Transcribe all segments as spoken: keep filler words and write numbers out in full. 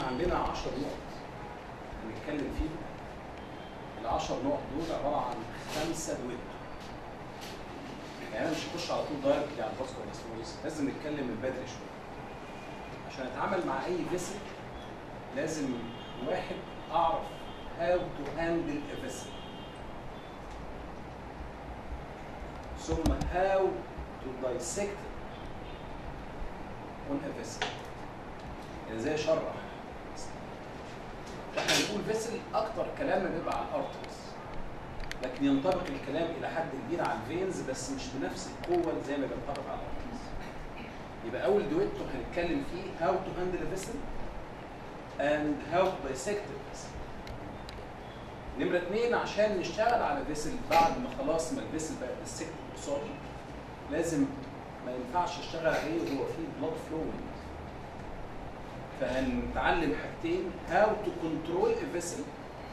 عندنا عشر نقط هنتكلم فيهم. العشر نقط دول عباره عن خمسه دويتو. يعني انا مش هخش على طول دايركتلي على الفاسكولار انستموزيس، لازم نتكلم من بدري شويه. عشان اتعامل مع اي فيسل لازم واحد اعرف how to handle a vessel، ثم how to dissect on a vessel. يعني زي شرح. احنا بنقول فيسل اكتر كلام بيبقى على الارترز، لكن ينطبق الكلام الى حد كبير على الفينز بس مش بنفس القوه زي ما بينطبق على الارترز. يبقى اول دويتو هنتكلم فيه how to handle a vessel and how to dissect a vessel. نمرة اتنين، عشان نشتغل على فيسل بعد ما خلاص ما الفيسل بقى ديسكت قصادي، لازم ما ينفعش اشتغل عليه وهو فيه بلاد فلوينج. فهنتعلم حاجتين، how to control a vessel،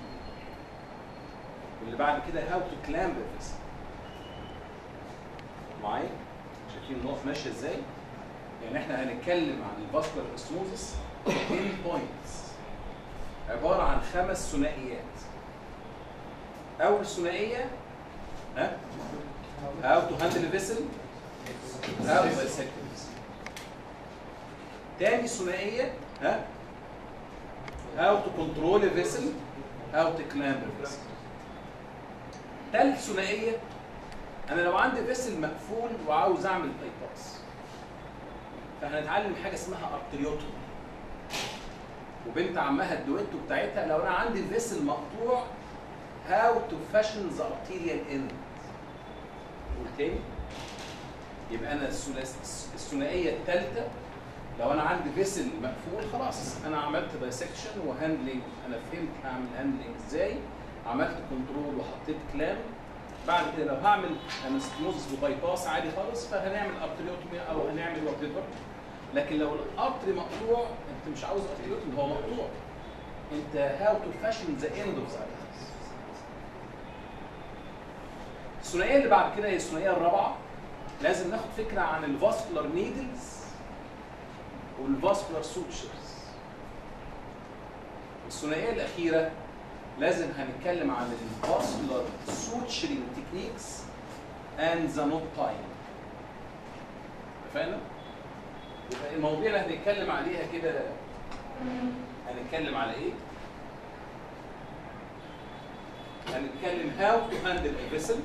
واللي بعد كده how to clamp a vessel. معايا؟ شايفين النقط ماشيه ازاي؟ يعني احنا هنتكلم عن الفاسكولار انستموزيس عشرة بوينتس عباره عن خمس ثنائيات. اول ثنائيه ها how to handle a vessel، how to dissect a vessel. تاني ثنائيه ها how to control a vessel، how to clamp a vessel. تالت ثنائيه، انا لو عندي فيسل مقفول وعاوز اعمل بايباس، فهنتعلم حاجه اسمها ارتريوتومي. وبنت عمها الدويتو بتاعتها لو انا عندي الفيسل مقطوع how to fashion the arterial end. قول تاني. يبقى انا الثنائيه الثالثه، لو انا عندي فيسل مقفول خلاص انا عملت دايسكشن وهاندلنج، انا فهمت هعمل هاندلنج ازاي، عملت كنترول وحطيت كلام. بعد كده لو هعمل انستموزيس وبايباس عادي خالص فهنعمل ارتريوتومي او هنعمل وات ايفر. لكن لو الارتري مقطوع انت مش عاوز ارتريوتومي، هو مقطوع، انت هاو تو فاشن ذا اند اوف ذا. الثنائيه اللي بعد كده هي الثنائيه الرابعه. لازم ناخد فكره عن الفاسكولار نيدلز والفاسكولار سوتشرز. الثنائيه الاخيره لازم هنتكلم عن الفاسكولار سوتشرينج تكنيكس اند ذا نوت تايم. اتفقنا؟ يبقى المواضيع اللي هنتكلم عليها كده هنتكلم على ايه؟ هنتكلم how to handle a vessel،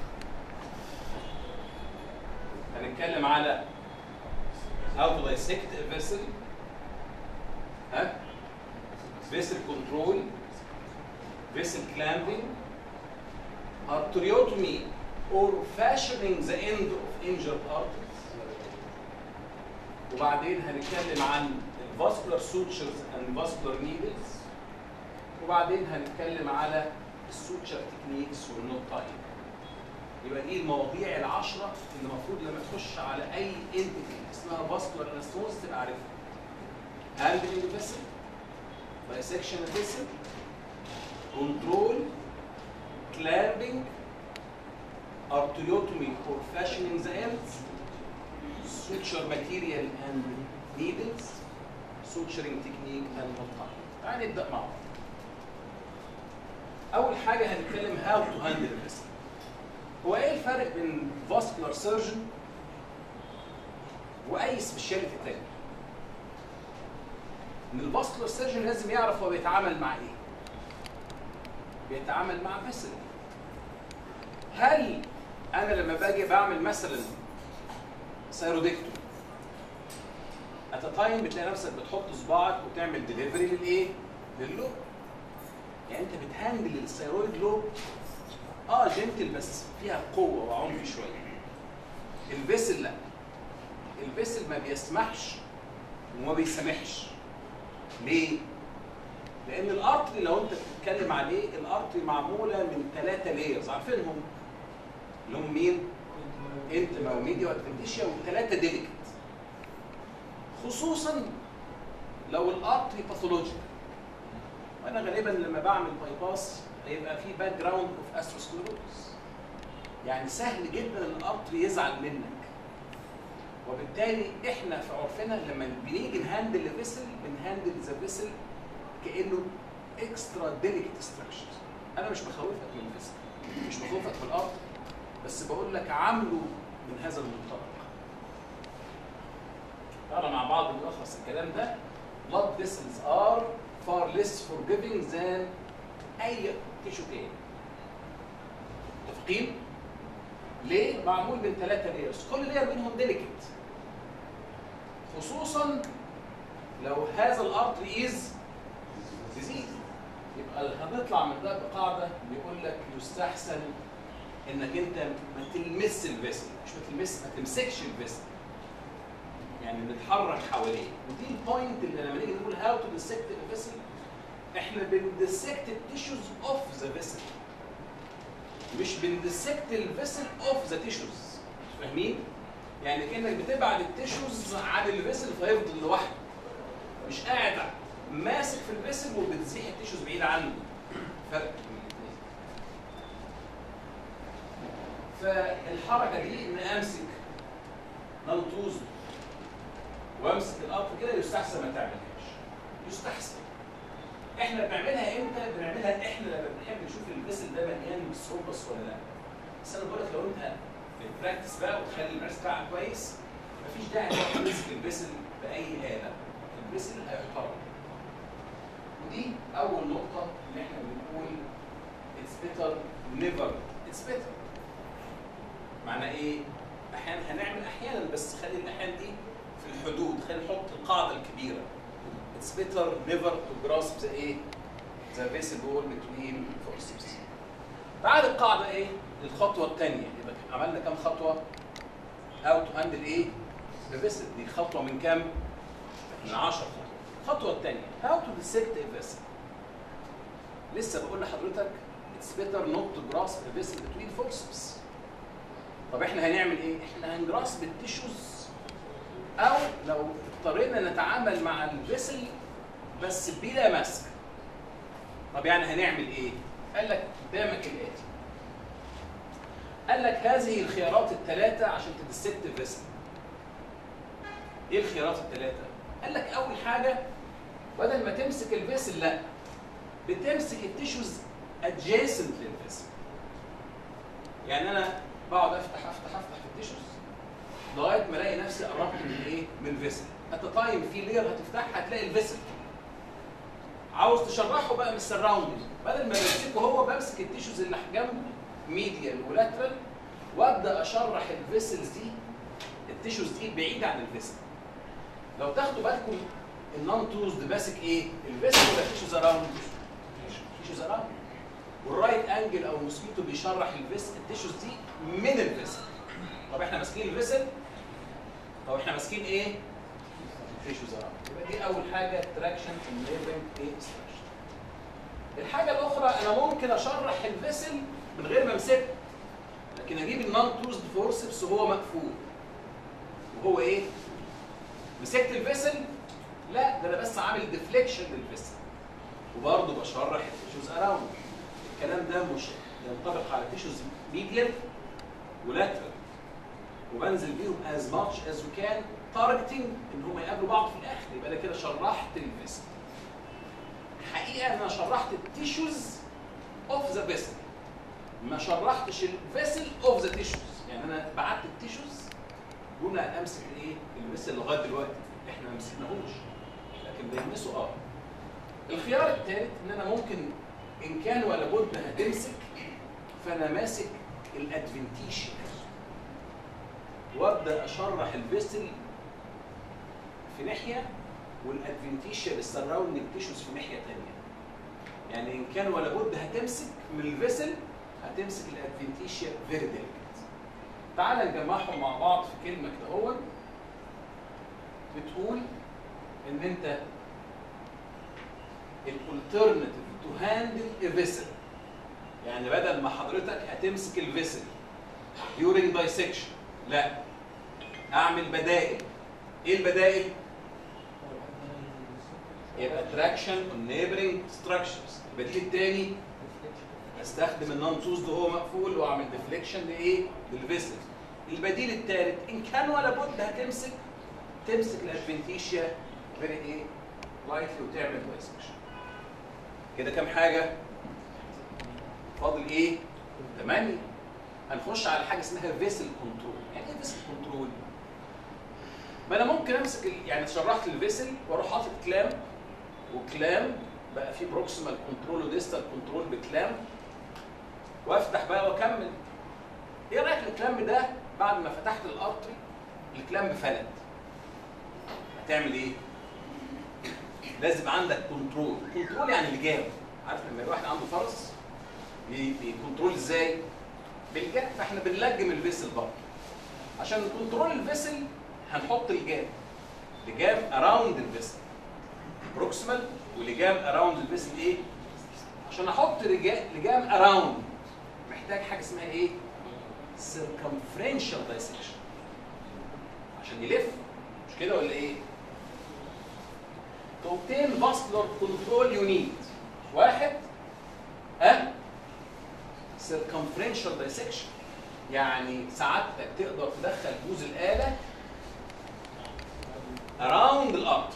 هنتكلم على how to dissect a vessel، ها؟ vessel control، vessel clamping، arteriotomy or fashioning the end of injured arteries. وبعدين هنتكلم عن الفاسكولار سوتشرز اند فاسكولار نيدلز، وبعدين هنتكلم على السوتشر تكنيكس والنوت تايم. يبقى دي المواضيع العشره اللي المفروض لما تخش على اي انتيتي اسمها فاسكولار انستموزيس تبقى عارفها. هاندلنج فيسل، دايسكشن فيسل، كنترول، كلامبنج، arteriotomy or fashioning the ends، suture material and needles، suturing technique and not time. تعالى نبدأ مع بعض. أول حاجة هنتكلم how to handle this. هو إيه الفرق بين vascular surgeon وأي سبيشاليتي تاني؟ إن الفاسكولار سيرجن لازم يعرف هو بيتعامل مع إيه؟ بيتعامل مع فيسل. هل أنا لما باجي بعمل مثلا سيرودكتومي ات تايم بتلاقي نفسك بتحط صباعك وتعمل ديليفري للايه؟ لللوب. يعني انت بتهندل الثيرويد لوب اه جنتل بس فيها قوه وعنف شويه. الفيسل لا، الفيسل ما بيسمحش وما بيسامحش. ليه؟ لان الارتري لو انت بتتكلم عليه الارتري معموله من ثلاثه لايرز عارفينهم اللي هم مين؟ انتما وميديا وادفنتيشيا والثلاثه ديليكت. خصوصا لو الارتري باثولوجيكال. وانا غالبا لما بعمل بايباس هيبقى في باك جراوند اوف اثيروسكليروز. يعني سهل جدا الارتري يزعل منك. وبالتالي احنا في عرفنا لما بنيجي نهاندل الفيسل بنهاندل ذا فيسل كانه اكسترا ديليكت ستراكشرز. انا مش بخوفك من الفيزيك، مش بخوفك من الارض، بس بقول لك عامله من هذا المنطلق. تعالى مع بعض نلخص الكلام ده. blood vessels are far less forgiving than اي تيشو تاني. متفقين؟ ليه؟ معمول من ثلاثة لايرز، كل لاير منهم ديليكت. خصوصا لو هذا الارتري از ديزيز، يبقى هنطلع من ده بقاعده بيقول لك يستحسن انك انت ما تلمس الفيسل، مش ما تلمس، ما تمسكش الفيسل. يعني نتحرك حواليه، ودي البوينت اللي لما نيجي نقول هاو تو ديسكت الفيسل، احنا بندسكت التيشوز اوف ذا فيسل، مش بندسكت الفيسل اوف ذا تيشوز. فاهمين؟ يعني كانك بتبعد التيشوز عن الفيسل فيفضل لوحده، مش قاعد ماسك في الفيسل وبتزيح التيشوز بعيد عنه. فرق. فالحركه دي ان امسك نلطوز وامسك الارض كده يستحسن ما تعملهاش. يستحسن. احنا بنعملها امتى؟ بنعملها احنا لما بنحب نشوف الفيسل ده مليان بالثرومبس ولا لا. بس انا بقول لك لو انت بتبراكتس بقى وتخلي المارس بتاعك كويس، مفيش داعي انك تمسك الفيسل باي آلة. الفيسل هيحترم. ودي اول نقطه اللي احنا بنقول اتس بيتر نيفر. اتس بيتر معناه ايه؟ احيانا هنعمل احيانا، بس خلي الاحيان دي في الحدود، خلي نحط القاعده الكبيره. اتس بيتر نيفر تو جراسب ذا ايه؟ ذا فيسل وول بتوين فورسبس. بعد القاعده ايه؟ الخطوه الثانيه، يبقى عملنا كام خطوه؟ هاو تو هاندل ايه؟ ذا فيسل. دي خطوه من كام؟ من عشر خطوات. الخطوه الثانيه هاو تو ديسكت ا فيسل. لسه بقول لحضرتك اتس بيتر نوت تو جراسب ا فيسل بتوين فورسبس. طب احنا هنعمل ايه؟ احنا هنجراسب التيشوز، او لو اضطرينا نتعامل مع الفيسل بس بلا مسك. طب يعني هنعمل ايه؟ قال لك قدامك الاتي. قال لك هذه الخيارات الثلاثه عشان تدسكت الفيسل. ايه الخيارات الثلاثه؟ قال لك اول حاجه بدل ما تمسك الفيسل، لا، بتمسك التيشوز ادجيسنت للفيسل. يعني انا بقعد افتح افتح افتح في التيشوز لغايه ما الاقي نفسي قربت من ايه؟ من الفيسل. هتقايم في لير هتفتحها هتلاقي الفيسل. عاوز تشرحه بقى من السراوندنج، بدل ما بمسكه هو بمسك التيشوز اللي جنبه ميديال ولاترال، وابدا اشرح الفيسلز دي، التيشوز دي بعيده عن الفيسل. لو تاخدوا بالكم النون توزد ماسك ايه؟ الفيسل ولا تيشوز اراوند؟ تيشوز اراوند. والرايت انجل او موسكيتو بيشرح الفيسل التيشوز دي من الفيسل. طب احنا ماسكين الفيسل؟ طب احنا ماسكين ايه؟ تيشوز اراوند. يبقى دي اول حاجه تراكشن انيبلنج ايه ستراكشر. الحاجه الاخرى انا ممكن اشرح الفيسل من غير ما امسكه، لكن اجيب النون توزد فورسبس وهو مقفول. وهو ايه؟ مسكت الفيسل؟ لا، ده انا بس عامل ديفليكشن للفيسل وبرضه بشرح التيشوز اراوند. الكلام ده مش ينطبق على تيشوز ميديال ولاترال، وبنزل بيهم از ماتش از وي كان تارجتنج ان هم يقابلوا بعض في الاخر. يبقى انا كده شرحت الفيسل. الحقيقه انا شرحت التيشوز اوف ذا فيسل، ما شرحتش الفيسل اوف ذا تيشوز. يعني انا بعت التيشوز دون ان امسك الايه؟ الفيسل. لغايه دلوقتي احنا ما مسكناهوش، لكن بيلمسوا اه. الخيار الثالث ان انا ممكن ان كان ولا بد هتمسك، فانا ماسك الادفنتيشيا وابدا اشرح الفيسل في ناحيه والادفنتيشيا بالسراوندنج تيشوز في ناحيه ثانيه. يعني ان كان ولا بد هتمسك من الفيسل، هتمسك الادفنتيشيا فيري ديليكت. تعال نجمعهم مع بعض في كلمه كده. هو بتقول ان انت الالترناتيف تو هاندل ا فيسل، يعني بدل ما حضرتك هتمسك الفيسل during dissection، لا، اعمل بدائل. ايه البدائل؟ يبقى traction on neighboring structures. البديل الثاني استخدم النون توزد وهو مقفول واعمل ديفليكشن لايه؟ للفيسل. البديل الثالث ان كان ولا بد هتمسك، تمسك الادفنتيشيا فيري ايه؟ لايتلي وتعمل دايسكشن. كده كام حاجه؟ فاضل ايه؟ ثمانية. هنخش على حاجه اسمها فيسل كنترول. يعني ايه فيسل كنترول؟ ما انا ممكن امسك ال... يعني شرحت الفيسل واروح حاطط كلام وكلام بقى في بروكسيمال كنترول وديستال كنترول بكلام وافتح بقى واكمل. ايه رايك الكلام ده بعد ما فتحت الارتري الكلام فلت؟ هتعمل ايه؟ لازم عندك كنترول. كنترول يعني لجام. عارف لما الواحد عنده فرس بيكنترول ازاي؟ بالجام. فاحنا بنلجم الفيسل برضه. عشان كنترول الفيسل هنحط الجام. لجام اراوند الفيسل. بروكسيمال ولجام اراوند الفيسل ايه؟ عشان احط لجام اراوند محتاج حاجه اسمها ايه؟ circumferential dissection. عشان يلف مش كده ولا ايه؟ to obtain vascular control you need واحد ها circumferential dissection، يعني سعادتك تقدر تدخل بوز الآلة around الارتري.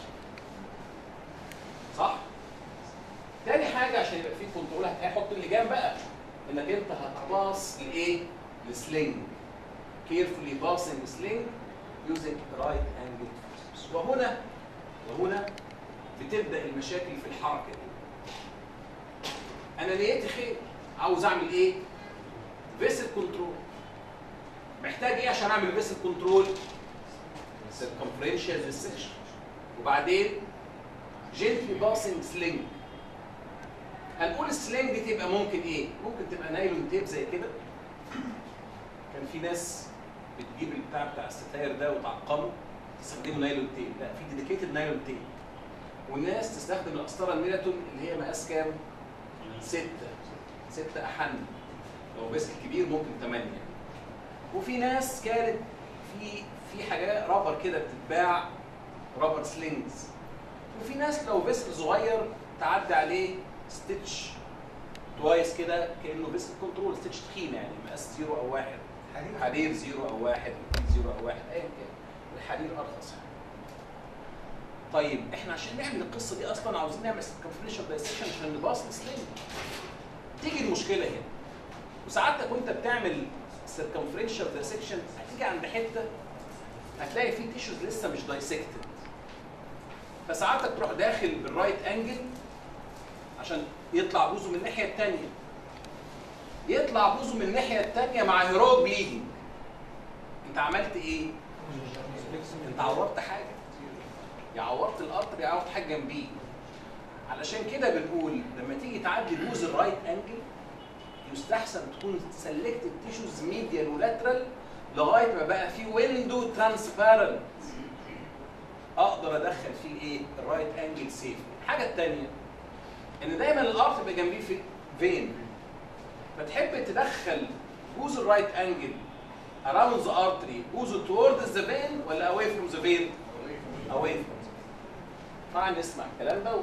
صح؟ تاني حاجة عشان يبقى فيه كنترول هتحط اللجام بقى انك انت هتباص لايه؟ لسلينج. carefully passing sling using right angle forceps. وهنا وهنا بتبدأ المشاكل في الحركة دي. أنا نيتي خير، عاوز أعمل إيه؟ فيسل كنترول. محتاج إيه عشان أعمل فيسل كنترول؟ circumferential dissection. وبعدين gently passing sling. هنقول السلينج دي تبقى ممكن إيه؟ ممكن تبقى نايلون تيب زي كده. كان في ناس بتجيب البتاع بتاع الستاير ده وتعقمه تستخدمه نايلون تيب، لا في ديديكيتد نايلون تيب. والناس تستخدم القسطره الميلاتون اللي هي مقاس كام؟ ستة. ستة أحن. لو فيسل كبير ممكن ثمانية. وفي ناس كانت في في حاجات رابر كده بتتباع رابر سلينجز. وفي ناس لو فيسل صغير تعدي عليه ستيتش توايس كده كأنه فيسل كنترول، ستيتش تخين يعني مقاس زيرو أو واحد. حرير زيرو أو واحد، زيرو أو واحد، أيا كان. الحرير أرخص. طيب احنا عشان نعمل القصه دي اصلا عاوزين نعمل circumferential dissection عشان نباص لسلينج. تيجي المشكله هنا. وساعتك وانت بتعمل circumferential dissection هتيجي عند حته هتلاقي فيه تيشوز لسه مش دايسكتد. فساعتك تروح داخل بالرايت انجل عشان يطلع بوزه من الناحيه الثانيه. يطلع بوزه من الناحيه الثانيه مع هيرويك بليدنج. انت عملت ايه؟ انت عورت حاجه. يا عورت الارتري يا عورت حاجه جنبيه. علشان كده بنقول لما تيجي تعدي بوز الرايت انجل يستحسن تكون سلكتد تيشوز ميديال ولاترال لغايه ما بقى في ويندو ترانسبيرنت اقدر ادخل فيه ايه؟ الرايت انجل سيف. الحاجه الثانيه ان دايما الارتري بيبقى جنبيه في فين. فتحب تدخل بوز الرايت انجل around the artery بوزه towards the vein ولا away from the vein؟ away from. طبعا نسمع الكلام ده.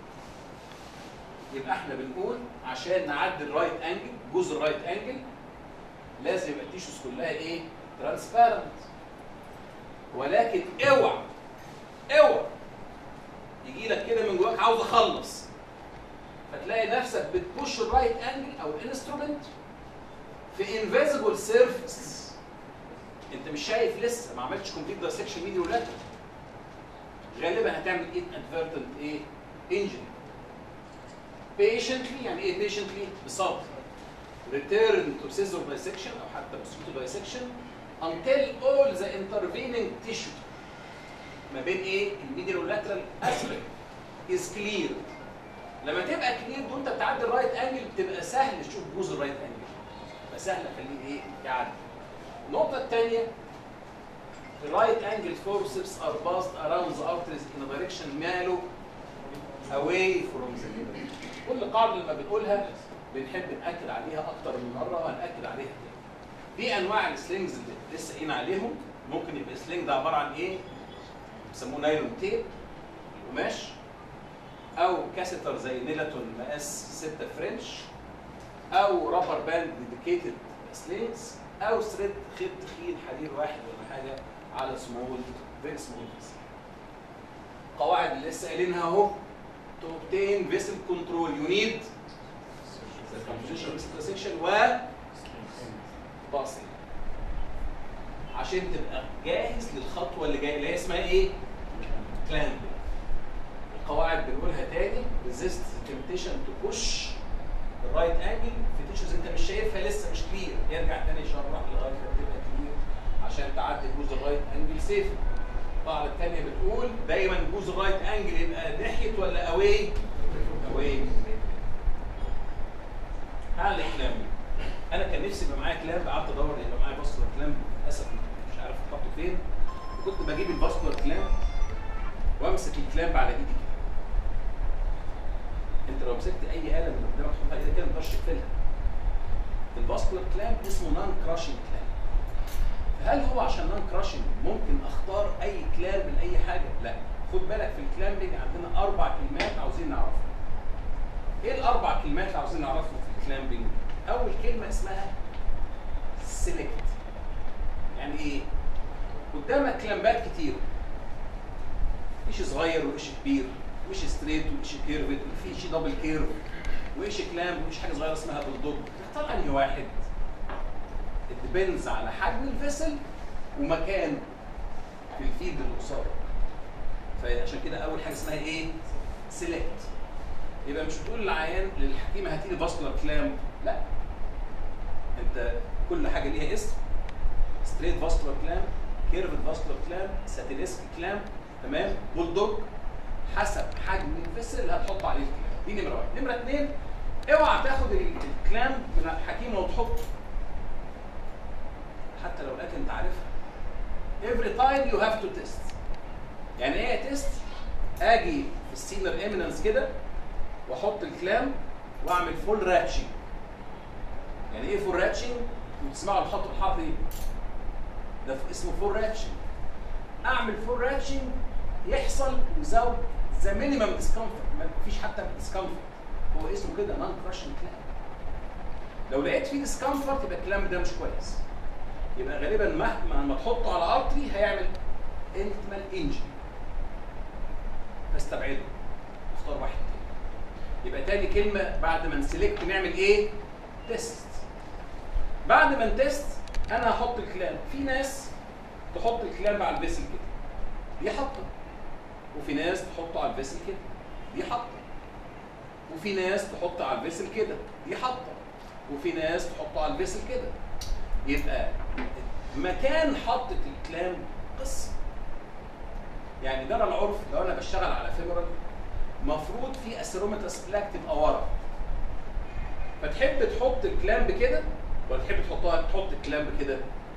يبقى احنا بنقول عشان نعدي الرايت انجل جزء الرايت انجل لازم يبقى التيشوز كلها ايه؟ ترانسبيرنت. ولكن اوعى اوعى يجي لك كده من جواك عاوز اخلص فتلاقي نفسك بتبوش الرايت انجل او الانسترومنت في انفيزبل سيرفيس. انت مش شايف لسه، ما عملتش كومبليت دايسكشن ميديا ولاترال. غالبا هتعمل ايه؟ ادفيرتنت ايه؟ انجري. patiently يعني ايه patiently؟ بصبر. return to scissor dissection او حتى mosquito dissection until all the intervening tissue ما بين ايه؟ الميديال واللاترال aspect is clear. لما تبقى clear وانت بتعدي الرايت انجل بتبقى سهل تشوف بوز الرايت انجل. يبقى سهل اخليه ايه؟ يعدي. النقطة الثانية the right angle forceps are passed around the arteries in a direction ماله away from the liver. كل قاعدة لما بنقولها بنحب نأكد عليها أكتر من مرة وهنأكد عليها تاني. دي أنواع السلينجز اللي لسه قايلين عليهم. ممكن يبقى السلينج ده عبارة عن إيه؟ بيسموه نايلون تيب القماش، أو كاسيتر زي نيلاتون مقاس ستة فرنش، أو رابر باند ديديكيتد سلينجز، أو ثريد خيط تخين حرير واحد ولا حاجة على سمول فيري سمول. القواعد اللي لسه قايلينها أهو to obtain vessel control you need circumcision vessel section و باصل عشان تبقى جاهز للخطوه اللي جايه اللي هي اسمها ايه؟ كلامب. القواعد بنقولها تاني resist the temptation to push the right angle في تيشوز انت مش شايفها لسه مش كلير، يرجع تاني يشرح لغايه ما تبقى كلير عشان تعدي جوز الرايت انجل سيف. القاعده الثانيه بتقول دايما جوز الرايت انجل يبقى ناحيه ولا اواي؟ اواي. هعمل كلامب. انا كان نفسي يبقى معايا كلامب، قعدت ادور يبقى معايا فاسكولار كلامب، للاسف مش عارف احطه فين. كنت بجيب الفاسكولار كلامب وامسك الكلامب على ايدي كده. انت لو مسكت اي آلة من قدامك تحطها ايدك كده ما تقدرش تقفلها. الفاسكولار كلامب اسمه نون كراشنج كلامب. هل هو عشان نون كراشنج ممكن اختار اي كلامب لاي حاجه؟ لا، خد بالك في الكلامبنج عندنا اربع كلمات عاوزين نعرفها. ايه الاربع كلمات اللي عاوزين نعرفهم في الكلامبنج؟ اول كلمه اسمها سيلكت. يعني ايه؟ قدامك كلامبات كتير، ايش صغير وايش كبير، وايش ستريت وايش كيرفد، وفي شيء دبل كيرف، وايش كلامب، وايش حاجه صغيره اسمها بلدوج. تختار انهي واحد؟ الديبندز على حجم الفيسل ومكان في الفيد اللي قصادك. فعشان كده اول حاجه اسمها ايه؟ سيلكت. يبقى مش بتقول للعيان للحكيمه هاتي لي فاسكولار كلامب، لا. انت كل حاجه ليها اسم، ستريت فاسكولار كلامب، كيرفد فاسكولار كلامب، ساتينسك كلامب، تمام؟ بولدوج، حسب حجم الفيسل اللي هتحط عليه الكلامب. دي نمره واحد. نمره اثنين، اوعى تاخد الكلامب من الحكيمه وتحطه حتى لو لقيت انت عارفها. every time you have to test. يعني ايه تيست؟ اجي في السينر ايميننس كده واحط الكلامب واعمل فول راتشنج. يعني ايه فول راتشنج؟ بتسمعوا الخط الحرفي ده اسمه فول راتشنج. اعمل فول راتشنج يحصل without the minimum discomfort، ما فيش حتى discomfort، هو اسمه كده نون كراشنج كلامب. لو لقيت فيه discomfort يبقى الكلامب ده مش كويس. يبقى غالبا مهما ما تحطه على ارتري هيعمل انتمال انجري. فاستبعده، اختار واحد تاني. يبقى تاني كلمه بعد ما نسلكت نعمل ايه؟ تيست. بعد ما نتست انا هحط الكلامب. في ناس تحط الكلامب على الفيسل كده، دي حاطه. وفي ناس تحطه على الفيسل كده، دي حاطه. وفي ناس تحطه على الفيسل كده، دي حاطه. وفي ناس تحطه على الفيسل كده. يبقى مكان حطة الكلامب قصه. يعني ده العرف لو انا بشتغل على فيمورال المفروض في اسيرومتاس بلاك تبقى ورا. فتحب تحط الكلامب كده ولا تحب تحطها تحط الكلامب كده؟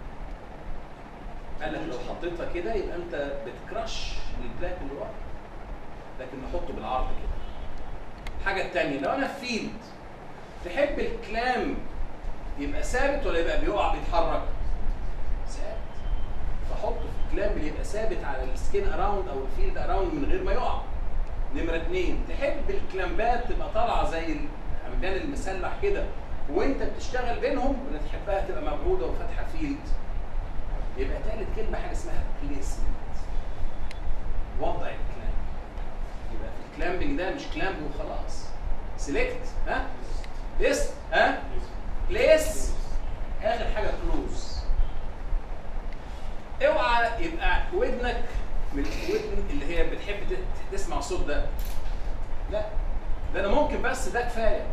قال لك لو حطيتها كده يبقى انت بتكراش البلاك اللي ورا. لكن نحطه بالعرض كده. الحاجه الثانيه لو انا في فيلد تحب الكلامب يبقى ثابت ولا يبقى بيقع بيتحرك؟ ثابت. فحطه في الكلامب اللي يبقى ثابت على السكين اراوند او الفيلد اراوند من غير ما يقع. نمره اثنين، تحب الكلامبات تبقى طالعه زي العمدان المسلح كده وانت بتشتغل بينهم ولا تحبها تبقى مبعوده وفاتحه فيلد؟ يبقى ثالث كلمه حاجه اسمها بليسمنت. وضع الكلامب. يبقى في الكلامبنج ده مش كلامب وخلاص. سيلكت، ها؟ تيست، ها؟ بليس، اخر حاجه كلوز. اوعى يبقى ودنك من الودن اللي هي بتحب تسمع صوت ده. لا، ده انا ممكن بس ده كفايه.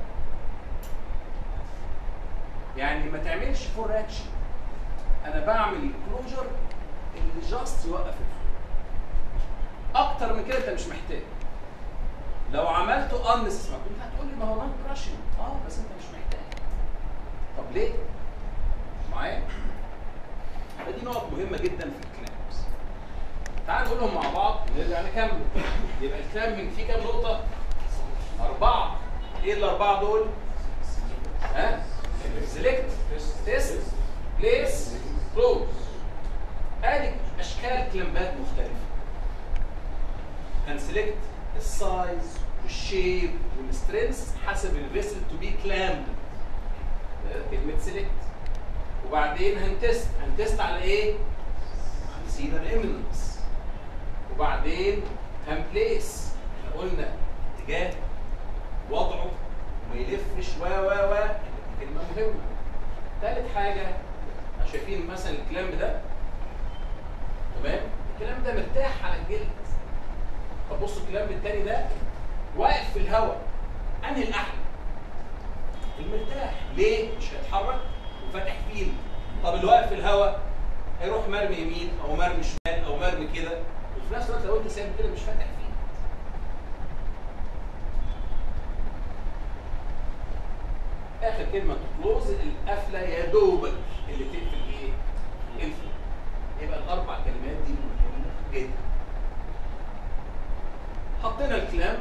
يعني ما تعملش فور راتشن. انا بعمل كلوجر اللي جاست يوقف الفلو. اكتر من كده انت مش محتاج. لو عملته انس ما كنت هتقول لي ما هو نون كراشنج. اه بس انت مش محتاج. طب ليه؟ معايا؟ فدي نقط مهمه جدا في الكلامبس. تعال نقولهم مع بعض ونرجع نكمل. يبقى الكلامبنج فيه كام نقطه؟ اربعه. ايه الاربعه دول؟ ها؟ سيلكت، تيست، بليس، كلوز. ادي اشكال كلامبات مختلفه. هنسلكت السايز والشيب والسترينث حسب الفيسل تو بي كلامب. كلمه سيلكت. وبعدين هنتست، هنتست على ايه؟ على سينر ايميننس. وبعدين هنبليس. احنا قلنا اتجاه وضعه وما يلفش و و و دي كلمه مهمه. ثالث حاجه شايفين مثلا الكلام ده تمام؟ الكلام ده مرتاح على الجلد. طب بصوا الكلام الثاني ده واقف في الهواء، انهي الاحلى؟ المرتاح. ليه؟ مش هيتحرك وفاتح فيل. طب اللي واقف في الهواء هيروح مرمي يمين او مرمي شمال او مرمي كده، وفي نفس الوقت لو انت سايب كده مش فاتح فيل. اخر كلمه تكلوز القفله يا دوبك اللي تقفل ايه؟ القفله. يبقى الاربع كلمات دي مهمه جدا. حطينا الكلام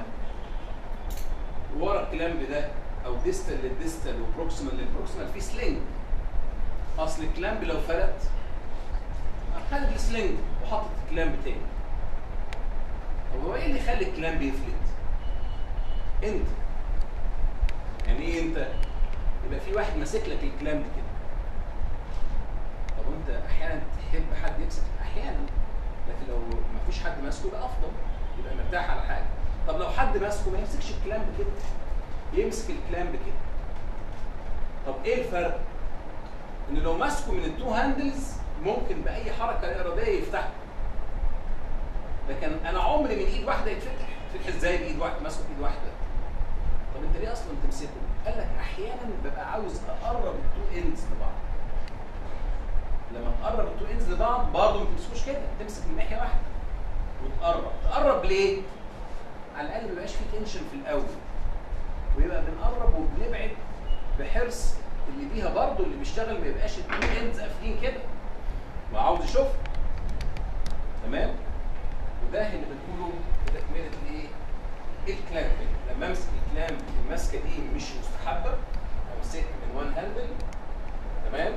ورا الكلام ده او ديستال للديستال وبروكسيمال للبروكسيمال في سلينج. اصل الكلامب لو فلت خلي السلينج وحطت الكلامب تاني. طب هو ايه اللي يخلي الكلامب يفلت؟ انت. يعني ايه انت؟ يبقى في واحد ماسك لك الكلامب كده. طب وانت احيانا تحب حد يمسك؟ احيانا. لكن لو ما فيش حد ماسكه يبقى افضل، يبقى مرتاح على حاجه. طب لو حد ماسكه ما يمسكش الكلامب كده، يمسك الكلامب كده. طب ايه الفرق؟ ان لو ماسكه من التو هاندلز ممكن باي حركه اراديه يفتحه. لكن انا عمري من ايد واحده يتفتح، يتفتح ازاي بايد واحده؟ ماسكه بايد واحده. طب انت ليه اصلا تمسكه؟ قال لك احيانا ببقى عاوز اقرب التو اندز لبعض. لما تقرب التو اندز لبعض برضه ما تمسكوش كده، تمسك من ناحيه واحده وتقرب. تقرب ليه؟ على الاقل ما يبقاش في تنشن في الاول، ويبقى بنقرب وبنبعد بحرص اللي بيها برضه اللي بيشتغل ما يبقاش التو اندز قافلين كده وعاوز يشوفها. تمام؟ وده اللي بنقوله في تكمله الايه؟ الكلام. لما امسك الكلام المسكه دي مش مستحبه، امسك من وان هاندل تمام؟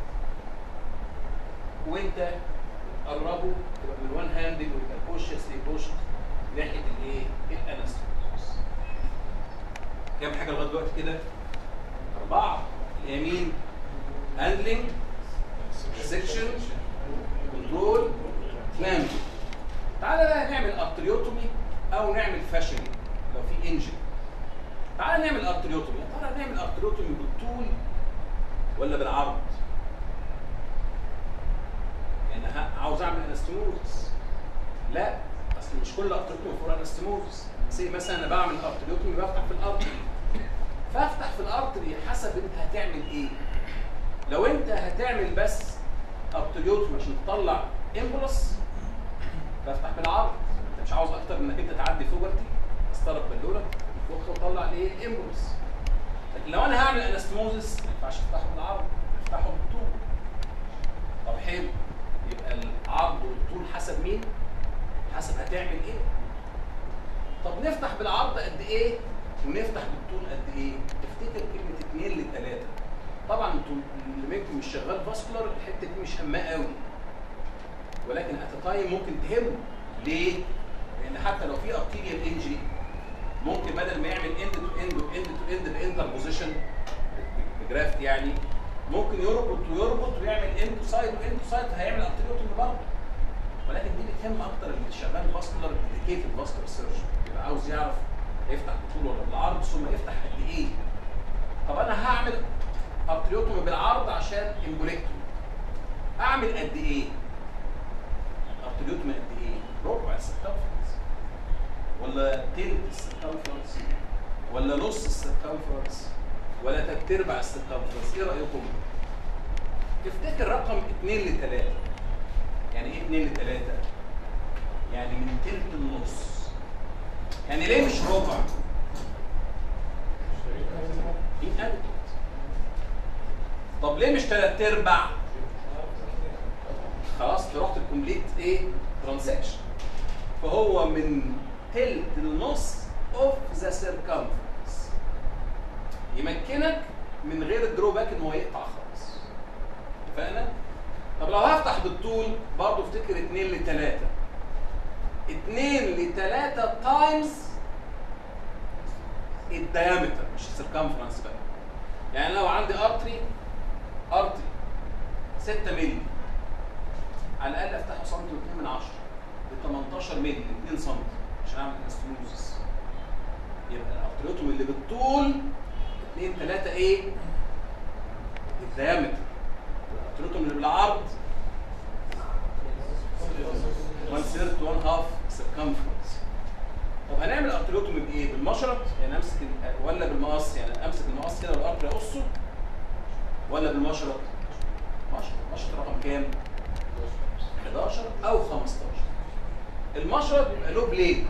وانت تقربه تبقى من وان هاندل ويبقى كوشسلي بوش ناحيه الايه؟ الانستوموس. كام حاجه لغايه دلوقتي كده؟ اربعه. اليمين هاندلنج، سكشن، كنترول، كلامب. تعالى بقى نعمل ارتريوتومي او نعمل فاشني لو في انجن. تعالى نعمل ارتريوتومي. يا ترى نعمل ارتريوتومي بالطول ولا بالعرض؟ يعني عاوز اعمل انستموزس. لا، اصل مش كل ارتريوتومي فور انستموزس. زي مثلا انا بعمل ارتريوتومي بفتح في الارتري. فافتح في الارتري حسب انت هتعمل ايه. لو انت هتعمل بس ارتريوتومي عشان تطلع امبولس بفتح بالعرض. انت مش عاوز اكتر من انك انت تعدي فوجرتي تسترق بالونه فوق وتطلع الايه؟ امبولس. لكن لو انا هعمل انستموزس ما ينفعش افتحه بالعرض، افتحه بالطول. طب حلو، يبقى العرض والطول حسب مين؟ حسب هتعمل ايه؟ طب نفتح بالعرض قد ايه؟ ونفتح بالطول قد ايه؟ افتكر كلمه اثنين لثلاثه. طبعا انتوا اللي منكم مش شغال فاسكولار الحته دي مش هماه قوي. ولكن ات تايم ممكن تهمه. ليه؟ لان حتى لو في ارتيريال انجري ممكن بدل ما يعمل اند تو اند واند تو اند بانتر بوزيشن بجرافت يعني ممكن يربط ويربط ويعمل اند تو سايد واند تو سايد هيعمل ارتريوتومي برضه. ولكن دي بتهم اكتر اللي شغال فاسكولار ديديكيتد فاسكولار سيرجن، يبقى عاوز يعرف يفتح بالطول ولا بالعرض ثم يفتح قد ايه. طب انا هعمل ارتريوتومي بالعرض عشان امبوليكتومي. اعمل قد ايه؟ ارتريوتومي قد ايه؟ ربع السيركمفرنس ولا تلت السيركمفرنس ولا نص السيركمفرنس ولا تلت ارباع السيركمفرنس؟ ايه رايكم؟ تفتكر رقم اثنين لثلاثة. يعني ايه اثنين لثلاثة؟ يعني من تلت النص. يعني ليه مش ربع؟ دي قلت. طب ليه مش ثلاث ارباع؟ خلاص رحت الكومبليت ايه؟ ترانزاكشن. فهو من تلت النص اوف ذا سيركمفرنس. يمكنك من غير الدروباك ان هو يقطع خالص. اتفقنا؟ طب لو هفتح بالطول برضه افتكر اثنين لثلاثة. اثنين لثلاثة تايمز الديامتر مش السيركمفرنس بقى. يعني لو عندي ارتري ارتري ستة مللي على الاقل افتحه سنتي واثنين من عشرة ب ثمانية عشر مللي اثنين سنتي عشان اعمل انستموزس. يبقى الارتريوتومي اللي بالطول اتنين تلاتة ايه؟ الديامتر. الارتريوتومي اللي بالعرض واحد ثيرد واحد هاف سيركمفرنس. طب هنعمل ارتريوتومي بايه؟ بالمشرط يعني امسك ولا بالمقص؟ يعني امسك المقص كده والارتري اقصه ولا بالمشرط؟ مشرط. مشرط رقم كام؟ حداشر او خمستاشر. المشرط بيبقى له بليد.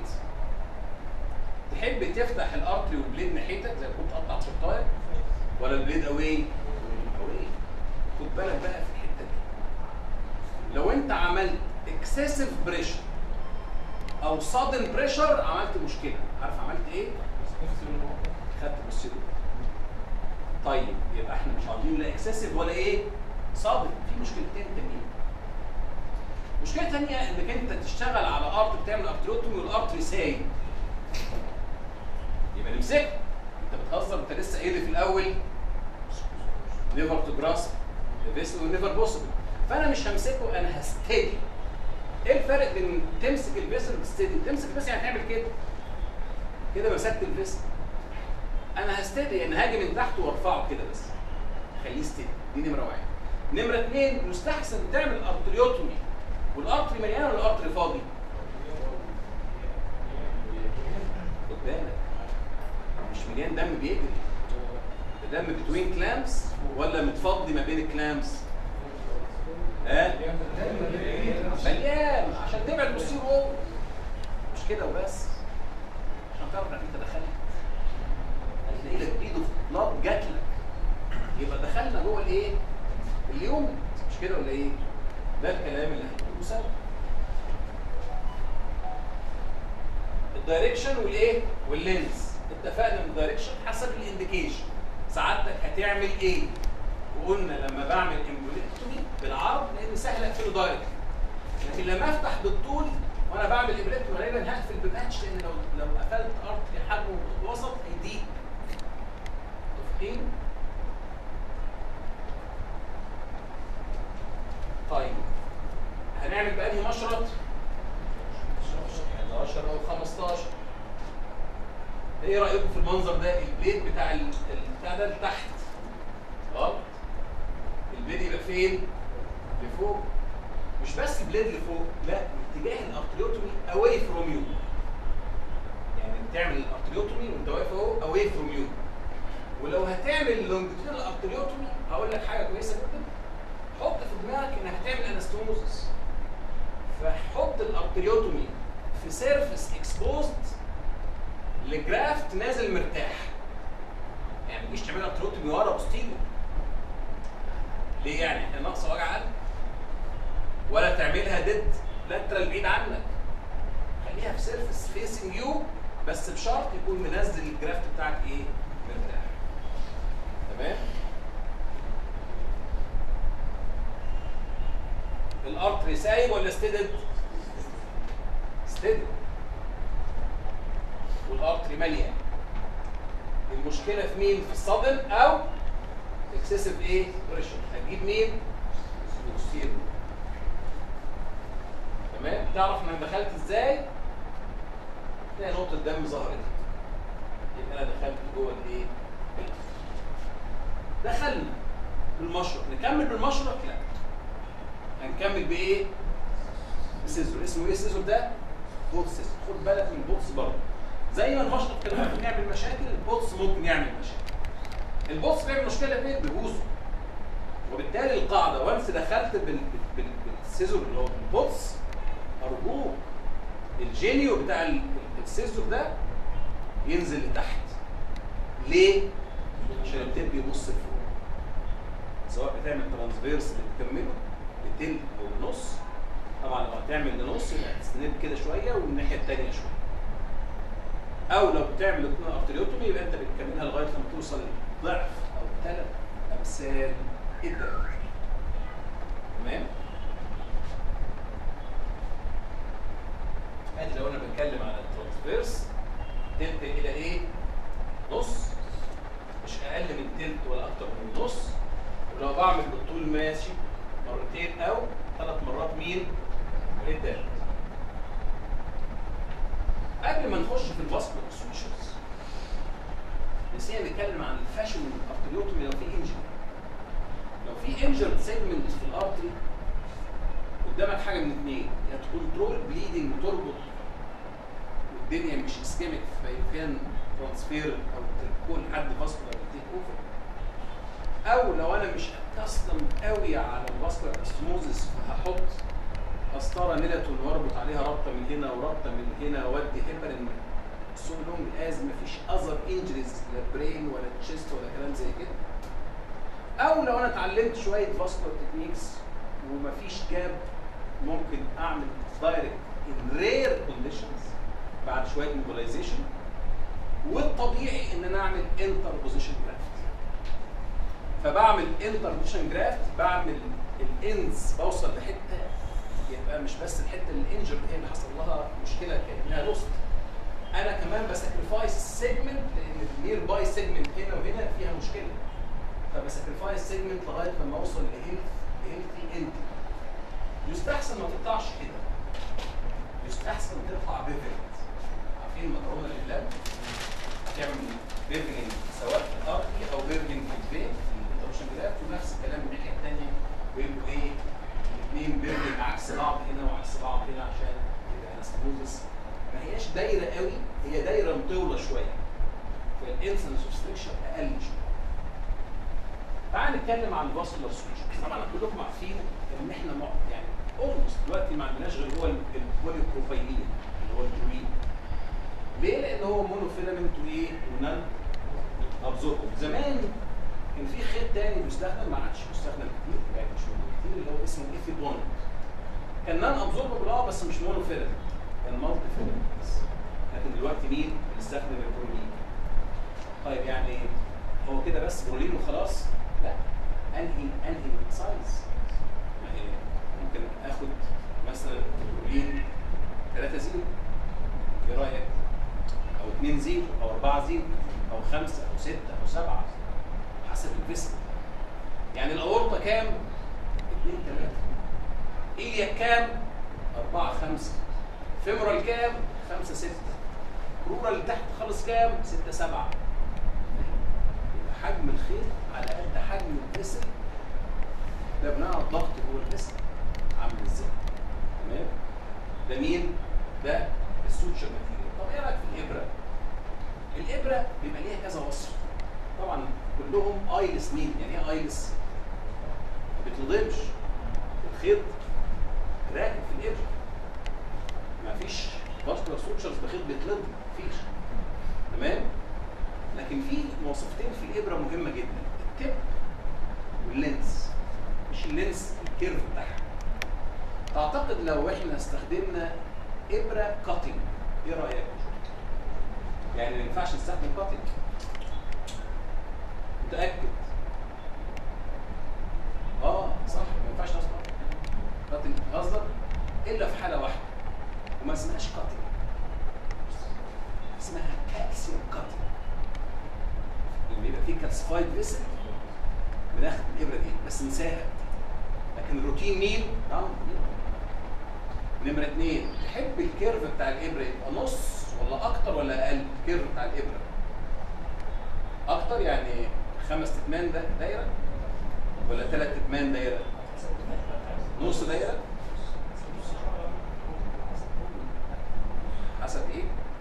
تحب تفتح الارتري والبليد ناحيتك زي ما كنت قطعت شطايه ولا البليد اواي؟ اواي. خد بالك بقى في الحته دي. لو انت عملت اكسسيف بريشر او صادن بريشر عملت مشكله. عارف عملت ايه؟ خدت بالسيرو. طيب يبقى احنا مش عاوزين لا اكسسيف ولا ايه؟ صادن. في مشكلتين تانيين. مشكله ثانيه انك انت تشتغل على ارت بتعمل ارتريوتومي والارتري سايب. يبقى نمسكه. انت بتهزر، انت لسه قايل في الاول نيفر تو جراسب ذس ونيفر بوسيبل. فانا مش همسكه، انا هستدي. ايه الفرق بين تمسك الفيسل وتستدي؟ تمسك الفيسل يعني تعمل كده كده، مسكت الفيسل. انا هستدي يعني هاجي من تحت وارفعه كده بس، خليه استدي. دي نمره واحد. نمره اثنين، يستحسن تعمل ارتريوتومي والارتري مليان ولا الارتري فاضي؟ خد بالك مش مليان دم بيجري، ده دم بتوين كلامس ولا متفضي ما بين الكلامس؟ ها؟ أه؟ مليان عشان تبعد البوستير وول. مش كده وبس، عشان تعرف انك انت دخلت. هتلاقي لك ايده في بلاد جات لك، يبقى دخلنا جوه الايه؟ اليوم. مش كده ولا ايه؟ ده الكلام اللي هنقوله سوا. الدايركشن والايه؟ واللينز. اتفقنا ان الدايركشن حسب الانديكيشن. سعادتك هتعمل ايه؟ وقلنا لما بعمل امبوليكتومي بالعرض لان سهل اقفله دايركت، لكن لما افتح بالطول وانا بعمل امبوليكتومي غالبا هقفل بباتش، لان لو لو قفلت ارتري حجمه وسط هيضيق. متفقين؟ طيب هنعمل بأنهي مشرط؟ حداشر او خمستاشر. ايه رايكم في المنظر ده؟ البليد بتاع البتاع ده لتحت. غلط. البليد يبقى فين؟ لفوق. مش بس البليد لفوق، لا، اتجاه الارتريوتومي اواي فروم يو. يعني تعمل الارتريوتومي وانت واقف اهو اواي فروم يو. ولو هتعمل لونجيتودينال ارتريوتومي هقول لك حاجه كويسه جدا. حط في دماغك انك هتعمل انستوموزس. فحط الارتريوتومي في سيرفيس اكسبوزد لجرافت نازل مرتاح. يعني ما تجيش تعمل ارتريوتومي ورا بوستيريور. ليه يعني؟ احنا ناقصه وجع قلب. ولا تعملها ديد لاترال بعيد عنك. خليها في سيرفيس فيسنج يو، بس بشرط يكون منزل الجرافت بتاعك ايه؟ مرتاح. تمام؟ الارتري سايب ولا ستيدد؟ ستيدد. والارتري مليان. المشكله في مين؟ في الصدن او اكسسيف ايه؟ بريشر. هتجيب مين؟ البوستيريور. تمام؟ تعرف انك دخلت ازاي؟ تلاقي نقطه دم ظهرت. يبقى انا دخلت جوه الايه؟ دخلنا بالمشرط. نكمل بالمشرط؟ لا. هنكمل بايه؟ بسيزور. اسمه ايه السيزور ده؟ بوت سيزور. خد بالك من البوتس برضه. زي ما المشرط كده ممكن يعمل مشاكل، البوتس ممكن يعمل مشاكل. البوتس بيعمل مشكله فين؟ بيبوظه. وبالتالي القاعده وانس دخلت بال... بال... بالسيزور اللي هو البوتس، ارجوك الجينيو بتاع السيزور ده ينزل لتحت. ليه؟ عشان التيب يبص لفوق. سواء بتعمل ترانسفيرس اللي بتكمله بتلت او نص. طبعا لو هتعمل لنص يبقى هتسند كده شويه والناحيه الثانيه شويه. او لو بتعمل اثنين ارتريوتومي يبقى انت بتكملها لغايه لما توصل ضعف او ثلاث امثال الدم. تمام؟ ادي لو انا بتكلم على الترانسفيرس تلت الى ايه؟ نص. مش اقل من تلت ولا اكتر من نص. ولو بعمل بالطول ماشي مرتين او ثلاث مرات مين؟ الدم. قبل ما نخش في الفاسكولار سويتشرز نفسيا بيتكلم عن الفاشن ارتريوتومي لو في انجري. لو في انجرد سيجمنت في الارتري قدامك حاجه من اثنين، يا تكنترول بليدنج وتربط والدنيا مش اسكيميك فيان ترانسفير او تكون حد فاسكولار تيك اوفر، او لو انا مش اكستم قوي على الفاسكولار استموزس فهحط قسطره نيلاتون واربط عليها رابطه من هنا ورابطه من هنا وادي هيبرين سو لونج از مفيش اذر انجريز لا برين ولا تشيست ولا كلام زي كده. او لو انا اتعلمت شويه فاسكولار تكنيكس ومفيش جاب ممكن اعمل دايركت ان رير كونديشنز بعد شويه موبيلايزيشن، والطبيعي ان انا اعمل انتر بوزيشن جرافت. فبعمل انتر بوزيشن جرافت، بعمل الانز بوصل لحته يبقى مش بس الحته اللي انجر هي اللي حصل لها مشكله كانها لوست، انا كمان بسكريفايس سيجمنت لان النير باي سيجمنت هنا وهنا فيها مشكله، فبسكريفايس سيجمنت لغايه لما اوصل لهيلث هيلثي انت. يستحسن ما تقطعش كده، يستحسن تقطع بيفلت. عارفين المكرونه اللي تعمل بيفلنج سواء في الارتي او بيفلنج في البيت في الانترشن جرافت، ونفس الكلام من الناحيه الثانيه بيبقوا ايه؟ الاثنين بيفلنج عكس بعض هنا وعكس بعض هنا عشان يبقى انستموزس. ما هياش دايره قوي، هي دايره مطوله شويه، فالانسنس اوف ستريكشر اقل شويه. تعال نتكلم عن الفاسكولار سويتش. طبعا كلكم عارفين ان احنا يعني اولموست دلوقتي ما عندناش غير هو البوليبروفايلين اللي هو البولين. ليه؟ لان هو مونوفيلامنت وايه؟ ونان ابزوربر. زمان كان في خيط تاني بيستخدم، ما عادش بيستخدم كتير، يعني مش موجود كتير، اللي هو اسمه ايثي بوند. كان نان ابزوربر اه بس مش مونوفيلامنت، كان مالتي فيلامنت بس. لكن دلوقتي مين بيستخدم البرولين؟ طيب يعني هو كده بس برولين وخلاص؟ لا، انهي انهي سايز. يعني ممكن اخد مثلا برولين ثلاثة زيرو، ايه رايك؟ او اثنين زيرو او أربعة زيرو او خمسة او ستة او سبعة حسب الفيسل. يعني الاورطه كام؟ اثنين ثلاثة. ايليا كام؟ أربعة خمسة. فيمورال كام؟ خمسة ستة. كرورال اللي تحت خالص كام؟ ستة سبعة. يبقى حجم الخيط على قد حجم الفيسل، ده بناء على الضغط جوه الفيسل عامل ازاي؟ تمام؟ ده مين؟ ده السوتشر ماتيريال. طب ايه رايك في الابره؟ الابره بيبقى ليها كذا وصف. طبعا كلهم ايلس مين؟ يعني ايه ايلس؟ ما بتنضمش. الخيط راكب في الابره. ما فيش فاسكولار سوتشرز بخيط بيتلضم، مفيش. تمام؟ لكن في مواصفتين في الابره مهمه جدا، التب واللينس. مش اللينس، الكيرف بتاعها. تعتقد لو احنا استخدمنا ابره كاتنج ايه رايك؟ يعني ما ينفعش نستخدم كاتنج؟ متاكد؟ اه صح، ما ينفعش نستخدم كاتنج هزر الا في حاله واحده، وما اسمهاش كاتنج، اسمها كالسيوم كاتنج. لما يبقى في كالسيفايد فيسل بناخد الابره دي بس نساها. لكن الروتين مين؟ داون. نمره اثنين، تحب الكيرف بتاع الابره يبقى نص ولا اكتر ولا اقل؟ الكيرف بتاع الابره اكتر، يعني خمس تتمان ده دايره ولا ثلاث تتمان دايره؟ نص دايره؟ حسب ايه؟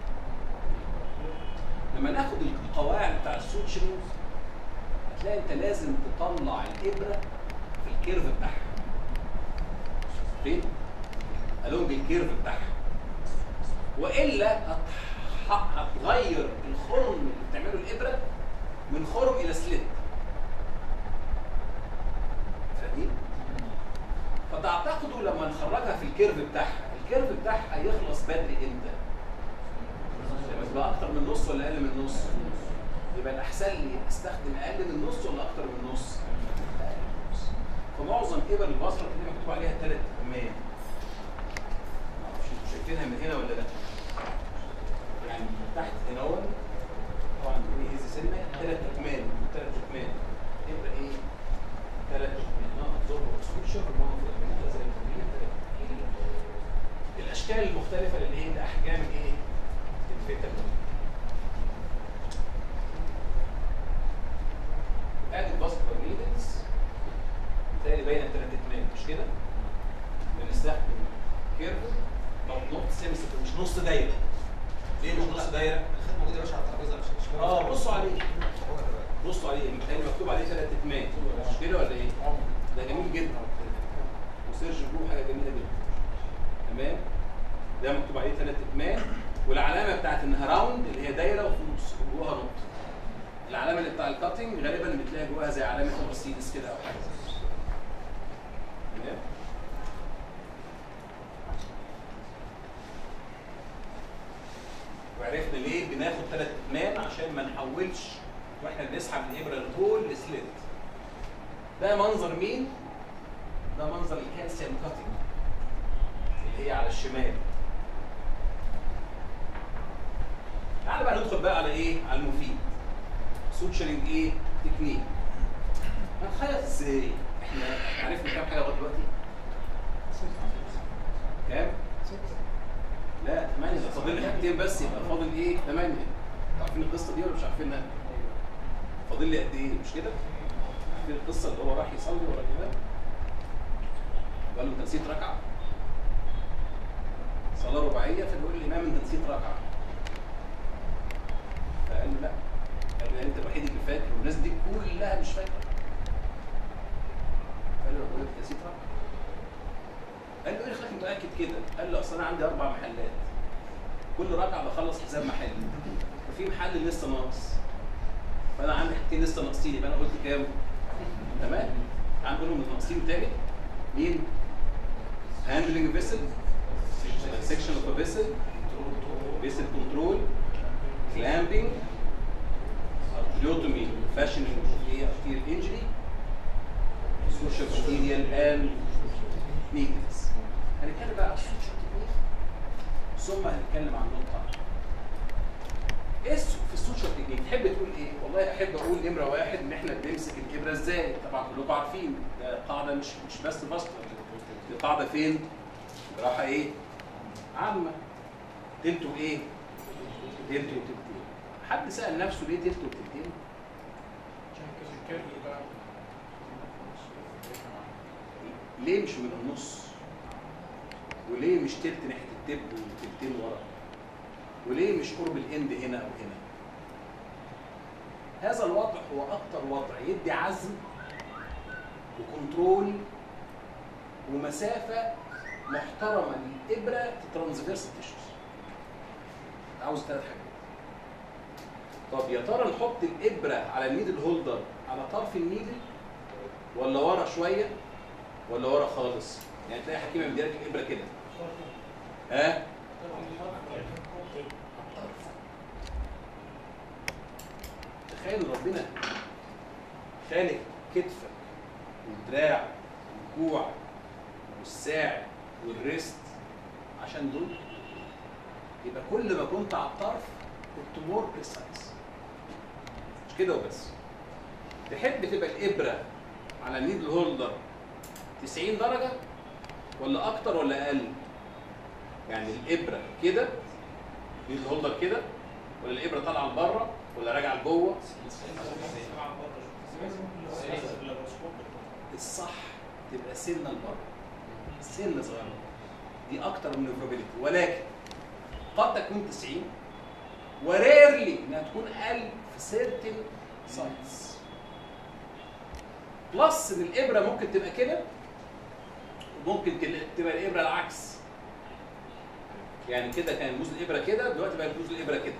لما ناخد القواعد بتاع السوتشرنج هتلاقي انت لازم تطلع الابره في الكيرف بتاعها. فين؟ الونج الكيرف بتاعها. والا هتغير الخرم اللي بتعمله الابره من خرم الى سليت. فاهمين؟ فتعتقدوا لما نخرجها في الكيرف بتاعها، الكيرف بتاعها يخلص بدري امتى؟ لما تبقى اكتر من نص ولا اقل من نص؟ يبقى الاحسن لي استخدم اقل من نص ولا اكتر من نص؟ اقل من نص. فمعظم ابر البصره اللي مكتوب عليها ثلاث تتمان. معرفش انتوا شايفينها من هنا ولا لا؟ يعني من تحت هنا اهو طبعا دي هيزي سنه ثلاث تتمان، ثلاث تتمان. ابره ايه؟ ثلاث تتمان. اه ظهر سويتشر مونوفيلامنت زي الفيلم ثلاث. الاشكال المختلفه للايه؟ لاحجام الايه؟ الفيتال. نص دايره. ليه مش نص دايره؟ الخيط موجود يا باشا على الترابيزه مش اه بصوا عليه بصوا عليه اللي مكتوب عليه ثلاث اتمام مش كده ولا ايه؟ ده جميل جدا وسيرج جوه حاجه جميله جدا تمام. ده مكتوب عليه ثلاث اتمام والعلامه بتاعت انها راوند اللي هي دايره وفي النص جواها نقطه. العلامه اللي بتاع الكاتنج غالبا بتلاقي جواها زي علامه مرسيدس كده او حاجه تمام. وعرفنا ليه بناخد ثلاث اتمام عشان ما نحولش واحنا بنسحب الابره الهول لسليت. ده منظر مين؟ ده منظر الكالسيوم كاتنج اللي هي على الشمال. تعالى بقى ندخل بقى على ايه؟ على المفيد. سوتشرنج ايه؟ تكنيك. هنخيط ازاي؟ احنا عرفنا كام حاجه لغايه دلوقتي؟ كام؟ لا ثمانية، ده فاضل لي حاجتين بس يبقى فاضل ايه؟ ثمانية. عارفين القصه دي ولا مش عارفينها؟ فاضل لي قد ايه؟ مش كده؟ عارفين القصه اللي هو راح يصلي ورا الامام؟ قال له انت نسيت ركعه؟ صلاه رباعيه فبيقول للامام انت نسيت ركعه. فقال له لا. قال له انت الوحيد اللي فاكر والناس دي كلها مش فاكره. قال له بقول لك نسيت ركعه. قال له ايه خلاك متاكد كده؟ قال له اصل انا عندي اربع محلات. كل ركعه بخلص حساب محل. وفي محل لسه ناقص. فانا عندي حاجتين لسه ناقصين يبقى انا قلت كام؟ تمام؟ تعال نقولهم الناقصين تاني. مين؟ هاندلنج فيسل، سكشن اوف فيسل، فيسل كنترول، كلامبنج، ارتريوتومي، فاشننج اوف ارتيريال انجري، سوشيال ارتيريال اند نيدلز. هنتكلم بقى على السوشيال تكنيك ثم هنتكلم عن نقطه. ايه في السوشيال تكنيك؟ تحب تقول ايه؟ والله احب اقول نمره واحد ان احنا بنمسك الابره ازاي؟ طبعا كلكم عارفين ده قاعده مش مش بس فاسكولار، دي قاعده فين؟ جراحه ايه؟ عامه. تلت وايه؟ تلت وتلتين. حد سال نفسه ليه تلت وتلتين؟ عشان كده الكيرف بقى ليه مش من النص؟ وليه مش تلت ناحيه التب وتلتين ورا؟ وليه مش قرب الاند هنا او هنا؟ هذا الوضع هو اكتر وضع يدي عزم وكنترول ومسافه محترمه للابره تترانسفيرس تيشوز. عاوز ثلاث حاجات. طب يا ترى نحط الابره على النيدل هولدر على طرف النيدل ولا ورا شويه ولا ورا خالص؟ يعني تلاقي حكيمه مديلك الابره كده. ها؟ تخيل ربنا خالق كتفك والدراع والكوع والساعد والريست عشان دول، يبقى كل ما كنت على الطرف كنت مور بريسايز. مش كده وبس. تحب تبقى الابره على النيدل هولدر تسعين درجه ولا اكتر ولا اقل؟ يعني الابره كده النيدل هولدر كده ولا الابره طالعه لبره ولا راجعه لجوه؟ الصح تبقى سنه لبره، سنه صغيره، دي اكتر من البروبابيلتي. ولكن قد تكون تسعين وريرلي انها تكون اقل في سيرتن سايتس. بلس ان الابره ممكن تبقى كده وممكن تبقى الابره العكس. يعني كده كان بوز الابره كده، دلوقتي بقى بوز الابره كده.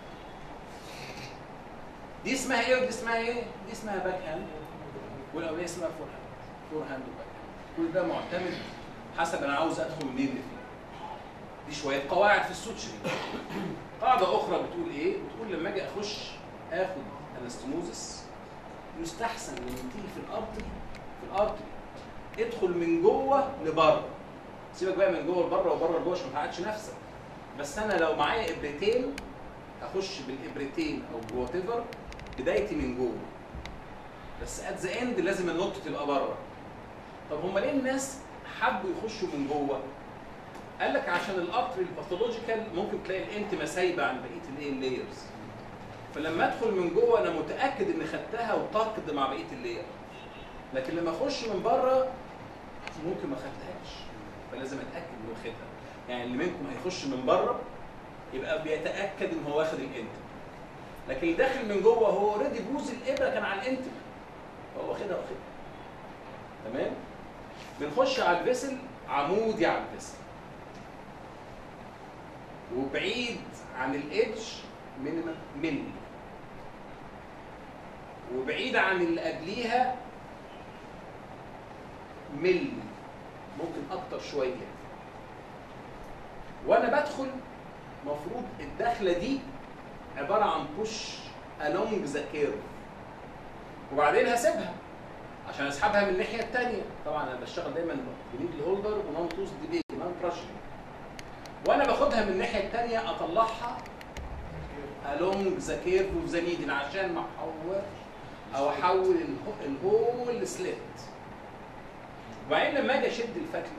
دي اسمها ايه ودي اسمها ايه؟ دي اسمها باك هاند والاولانيه اسمها فور هاند. فور هاند وباك هاند. كل ده معتمد حسب انا عاوز ادخل منين لفين. دي شويه قواعد في السوتشري. قاعده اخرى بتقول ايه؟ بتقول لما اجي اخش اخد انستموزس يستحسن لما تيجي في الارتري في الارتري ادخل من جوه لبره. سيبك بقى من جوه لبره وبره لجوه عشان ما تعقدش نفسك. بس انا لو معايا ابرتين اخش بالابرتين او وات ايفر بدايتي من جوه. بس ات ذا اند لازم النقطه تبقى بره. طب هم ليه الناس حبوا يخشوا من جوه؟ قال لك عشان الارتري الباثولوجيكال ممكن تلاقي الانتما سايبه عن بقيه الايه اللايرز. فلما ادخل من جوه انا متاكد ان خدتها وطاقد مع بقيه اللاير. لكن لما اخش من بره ممكن ما خدتهاش. فلازم اتاكد انه واخدها. يعني اللي منكم هيخش من بره يبقى بيتاكد ان هو واخد الانتك، لكن اللي داخل من جوه هو اوريدي بوز الابره كان على الانتك فهو واخدها واخدها. تمام؟ بنخش على الفيسل عمودي على الفيسل وبعيد عن الايدج مينيمم ملي، وبعيد عن اللي قبليها ملي، ممكن اكتر شويه. وانا بدخل مفروض الدخله دي عباره عن بوش along ذا كيرف، وبعدين هسيبها عشان اسحبها من الناحيه الثانيه. طبعا انا بشتغل دايما بنيدل هولدر ونون توز ديبيت نون براشنج، وانا باخدها من الناحيه الثانيه اطلعها along ذا كيرف اوف ذا نيدل عشان ما احولش او احول الهول سليت. وبعدين لما اجي اشد الفتله،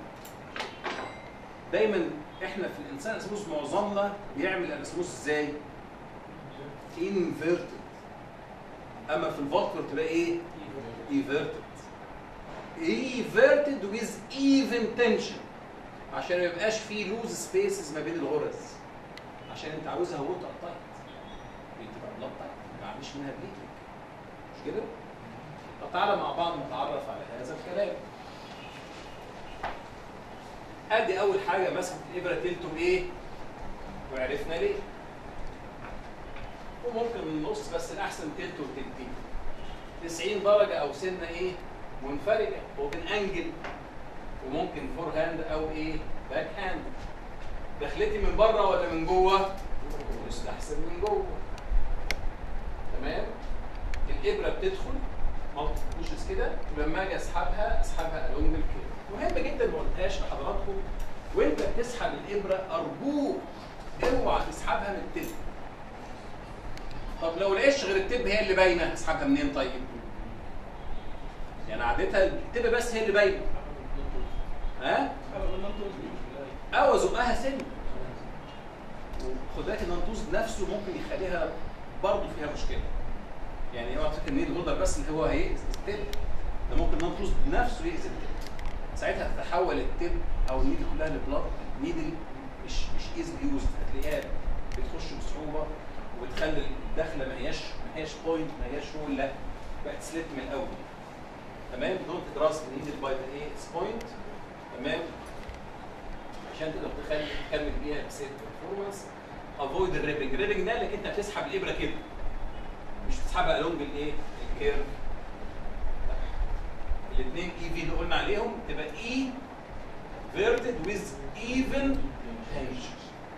دايما احنا في الانسان الاناسموس معظمنا بيعمل الاناسموس ازاي؟ انفيرتد. اما في الفاسكولار تلاقي ايه؟ ايفيرتد. ايفيرتد ويز ايفن تنشن عشان ما يبقاش فيه لوز سبيسز ما بين الغرز، عشان انت عاوزها ووتر تايت، بتبقى بلاد تايت ما عنديش منها بليكنج، مش كده؟ طب تعالى مع بعض نتعرف على هذا الكلام. ادي اول حاجه مسكت الابره تلته ايه؟ وعرفنا ليه. وممكن من النص بس الاحسن تلته وتلتين. تسعين درجه او سنه ايه؟ منفرجه وبنأنجل، وممكن فور هاند او ايه؟ باك هاند. دخلتي من بره ولا من جوه؟ يستحسن من جوه. تمام؟ الابره بتدخل مالتي بوشز كده، ولما اجي اسحبها اسحبها الونج الكيرف. مهم جدا ما قلتهاش لحضراتكم، وانت بتسحب الابره ارجوك اوعى تسحبها من التب. طب لو لقيتش غير التب هي اللي باينه، اسحبها منين طيب؟ يعني عادتها التب بس هي اللي باينه. ها؟ او ازقها سن. وخد بالك الننطوز نفسه ممكن يخليها برضه فيها مشكله. يعني اوعى تفكر ان الهولدر بس اللي هو هيأذي التب، ده ممكن الننطوز نفسه يأذي التب. ساعتها تتحول التب او النيدل كلها لبلاد. النيدل مش مش ايزلي يوزد، هتلاقيها بتخش بصعوبه وبتخلي الدخله ما هياش ما هياش بوينت، ما هياش رول، لا بقت سليت من الاول. تمام؟ دونت جراس النيدل باي ذا ايه بوينت. تمام؟ عشان تقدر تخلي تكمل بيها بسيف برفورمانس. افويد الريبنج. الريبنج ده انك انت بتسحب الابره كده، مش بتسحبها الونج الايه؟ الكيرف. الاثنين اي في اللي قلنا عليهم تبقى اي فيرتد ويز ايفن تنشن.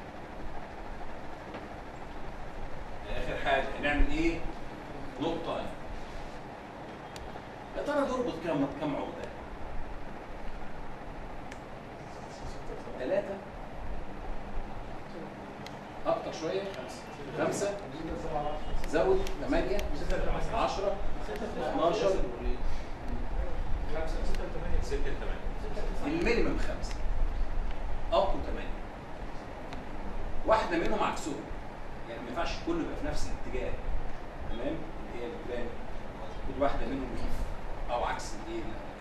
اخر حاجه هنعمل ايه؟ نقطه. يا ترى نربط كم كم عقده؟ ثلاثه؟ اكتر شويه؟ خمسه؟ زود ثمانيه؟ عشرة؟ اثناشر؟ ستة ثمانية. المينيمم خمسة. أو ثمانية. واحدة منهم عكسهم. يعني ما ينفعش كله يبقى في نفس الاتجاه. تمام؟ اللي هي البلان. كل واحدة منهم ليف أو عكس الإيه؟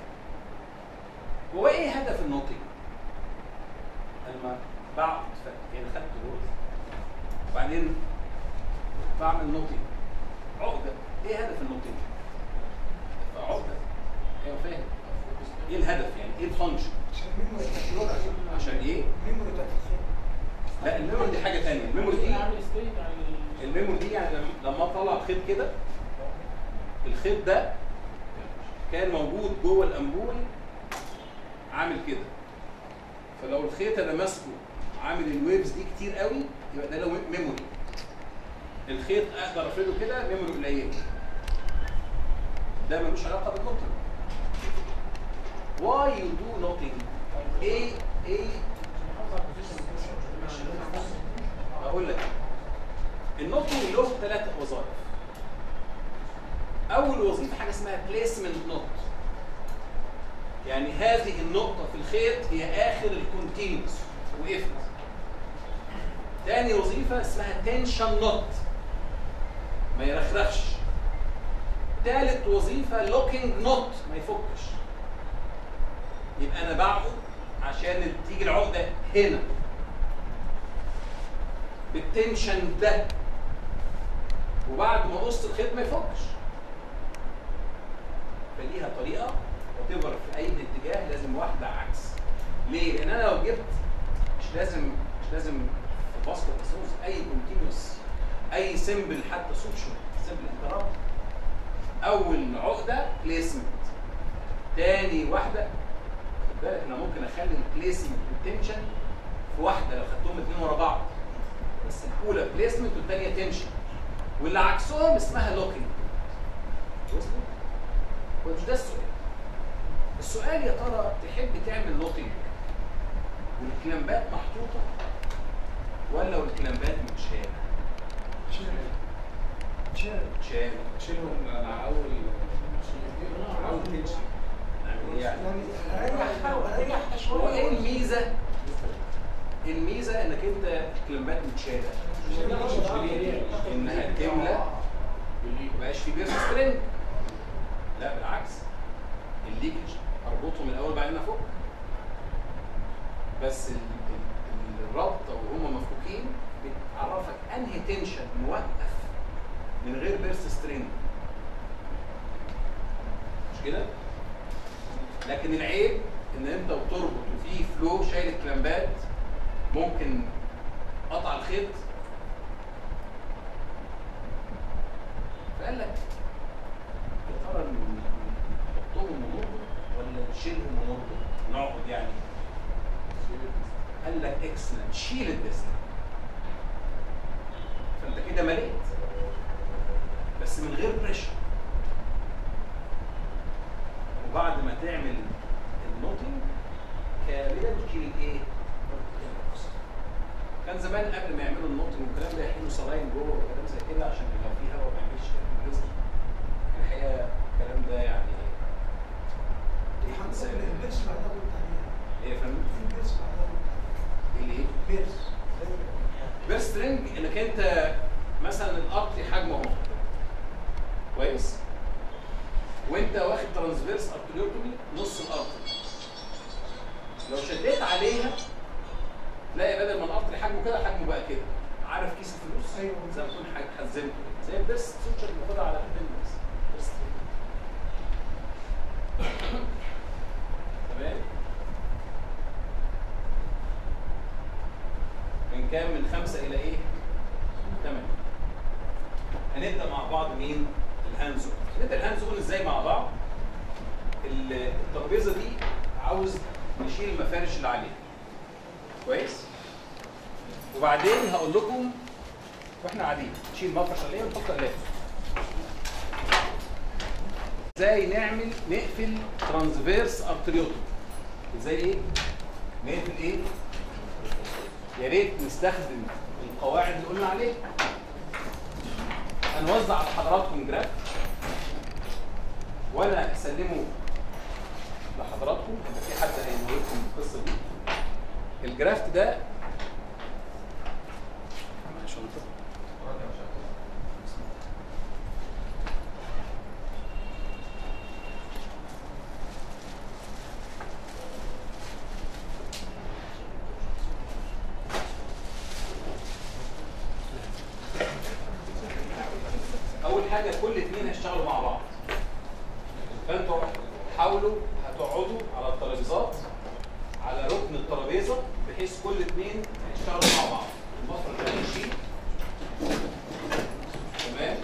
هو إيه هدف النوتنج؟ لما بقعد يعني خدت دور وبعدين بعمل نوتنج. عقدة. إيه هدف النوتنج؟ عقدة. ايوه فاهم. ايه الهدف يعني؟ ايه الفانكشن؟ عشان ايه؟ لا الميموري دي حاجه ثانيه. الميموري دي الميموري دي يعني لما اطلع خيط كده، الخيط ده كان موجود جوه الانبول عامل كده، فلو الخيط انا ماسكه عامل الويفز دي كتير قوي يبقى ده له ميموري. الخيط اقدر افرده كده ميموري قليل. ده ملوش علاقه بالنوتنج. Why you do nothing? ايه ايه اقول لك النوتنج له ثلاث وظائف. اول وظيفه حاجه اسمها placement note، يعني هذه النقطه في الخيط هي اخر الكونتينوس وقفت. ثاني وظيفه اسمها tension note، ما يرخرخش. ثالث وظيفه locking note، ما يفكش. يبقى انا بعقد عشان تيجي العقده هنا بالتنشن ده، وبعد ما قصت الخيط ما يفكش. فليها طريقه وتبر في اي اتجاه، لازم واحده عكس. ليه؟ لان انا لو جبت مش لازم مش لازم في فاسكولار اسوس اي كونتينوس، اي سيمبل حتى سوتشر سيمبل انترابت. اول عقده بليسمنت، تاني واحده خد بالك انا ممكن اخلي البليسمنت والتنشن في واحده لو خدتهم اثنين ورا بعض، بس الاولى بليسمنت والثانيه تنشن، واللي عكسهم اسمها لوكينج. وصلت؟ ومش ده السؤال. السؤال يا ترى تحب تعمل لوكينج والكلامبات محطوطه ولا والكلامبات متشاله؟ شيل شيل شال شيلهم مع اول مع اول تنشن. نعمل ايه يعني؟ يعني اريحها واريحها شويه. هو ايه الميزه؟ الميزه انك انت الكلامبات متشاله، انها تملى مبقاش في بيرس سترينج. لا بالعكس، الليكج اربطهم الاول بعدين افك. بس ال- ال- الرابطه وهم مفكوكين بتعرفك انهي تنشن موقف من غير بيرس سترينج، مش كده؟ لكن العيب ان انت بتربط وفي فلو شايل الكلامبات، ممكن قطع الخيط. فقال لك يا ترى نحطهم ونربط ولا نشيلهم ونربط نقعد يعني؟ قال لك اكسلنت، شيل الديسك. فانت كده مليت بس من غير بريشر. وبعد ما تعمل النوتنج كاملا تشيل الايه؟ كان زمان قبل ما يعملوا النوتنج والكلام ده يحلوا صلاين جوه وكلام زي كده عشان لو في هواء ما يعملش ريزق. الحقيقه الكلام ده يعني البيرس بعدها قلت عليها. ايه يا فندم؟ في بيرس بعدها قلت عليها. ايه ليه؟ بيرس بيرس سترينج انك انت مثلا الارتري حجمه اهو كويس، وانت واخد ترانسفيرس ارتريوتومي نص الارتري، لو شديت عليها تلاقي بدل ما الارتري حجمه كده حجمه بقى كده. عارف كيس الفلوس؟ ايوه زي ما تكون حزمته زي البيرس سوتشر اللي بناخدها على قد البيرس. بيرس تمام؟ من كام؟ من خمسة إلى إيه؟ ثمانية. هنبدأ مع بعض مين؟ الهاندز اون. نبدأ الهاندز اون إزاي مع بعض؟ الترابيزة دي عاوز نشيل المفارش اللي عليها. كويس؟ وبعدين هقول لكم واحنا قاعدين نشيل مفرش عليها ونحط قلاب. ازاي نعمل نقفل ترانسفيرس ارتريوتومي؟ ازاي ايه؟ نقفل ايه؟ يا ريت نستخدم القواعد اللي قلنا عليها. هنوزع على حضراتكم جراف وانا اسلمه لحضراتكم، يبقى في حد هيقول لكم القصه دي. الجرافت ده اول حاجه كل اثنين هيشتغلوا مع بعض، فانتوا حاولوا هتقعدوا على الترابيزات على ركن الترابيزه بحيث كل اثنين هيشتغلوا مع بعض. المفرش ده هيشيل تمام.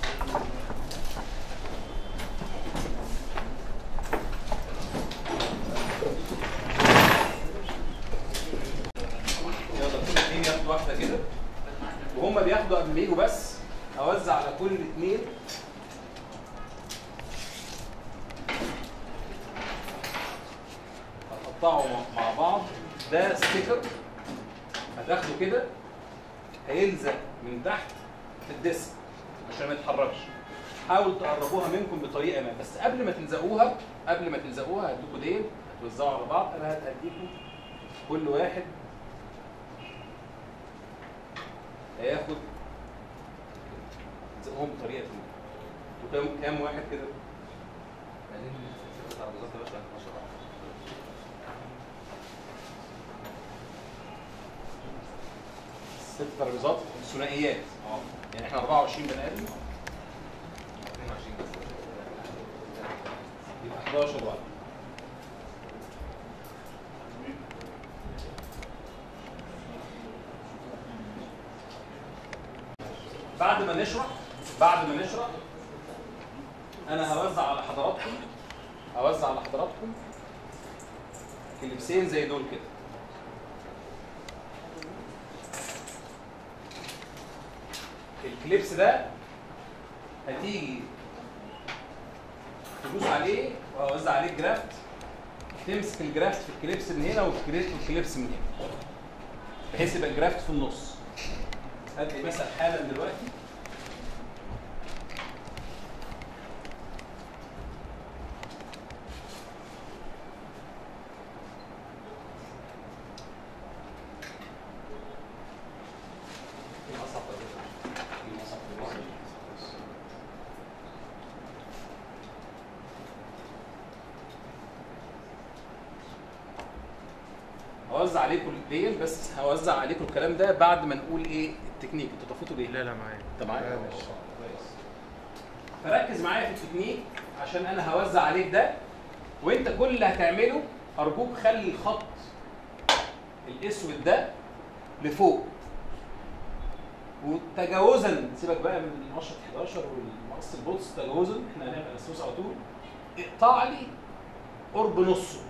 يلا كل اثنين ياخدوا واحده كده، وهم بياخدوا قبل ما يجوا بس اوزع على كل اثنين هتقطعوا مع بعض. ده ستيكر هتاخده كده هيلزق من تحت في الديسك عشان ما يتحركش. حاولوا تقربوها منكم بطريقه ما، بس قبل ما تلزقوها قبل ما تلزقوها هديكوا ديل هتوزعوا على بعض. انا هديكوا كل واحد هياخد تلزقهم بطريقه ما. وكام كام واحد كده؟ ست ترابيزات ثنائيات. اه يعني احنا أربعة وعشرين بني ادم اتنين وعشرين بس يبقى حداشر واحد. بعد ما نشرح بعد ما نشرح انا هوزع على حضراتكم هوزع على حضراتكم كليبسين زي دول كده. الكليبس ده هتيجي تدوس عليه وهوزع عليه جرافت، تمسك الجرافت في الكليبس من هنا والكليبس من هنا بحيث يبقى الجرافت في النص. هدي مثلا حالا دلوقتي هوزع عليكم ديل، بس هوزع عليكم الكلام ده بعد ما نقول ايه التكنيك. انتوا طفيتوا ليه؟ لا لا معايا. انت معايا؟ ماشي كويس. فركز معايا في التكنيك عشان انا هوزع عليك ده، وانت كل اللي هتعمله ارجوك خلي الخط الاسود ده لفوق، وتجاوزا سيبك بقى من مشط حداشر والمقص البوتس، تجاوزا احنا هنعمل انستوس على طول، اقطع لي قرب نصه.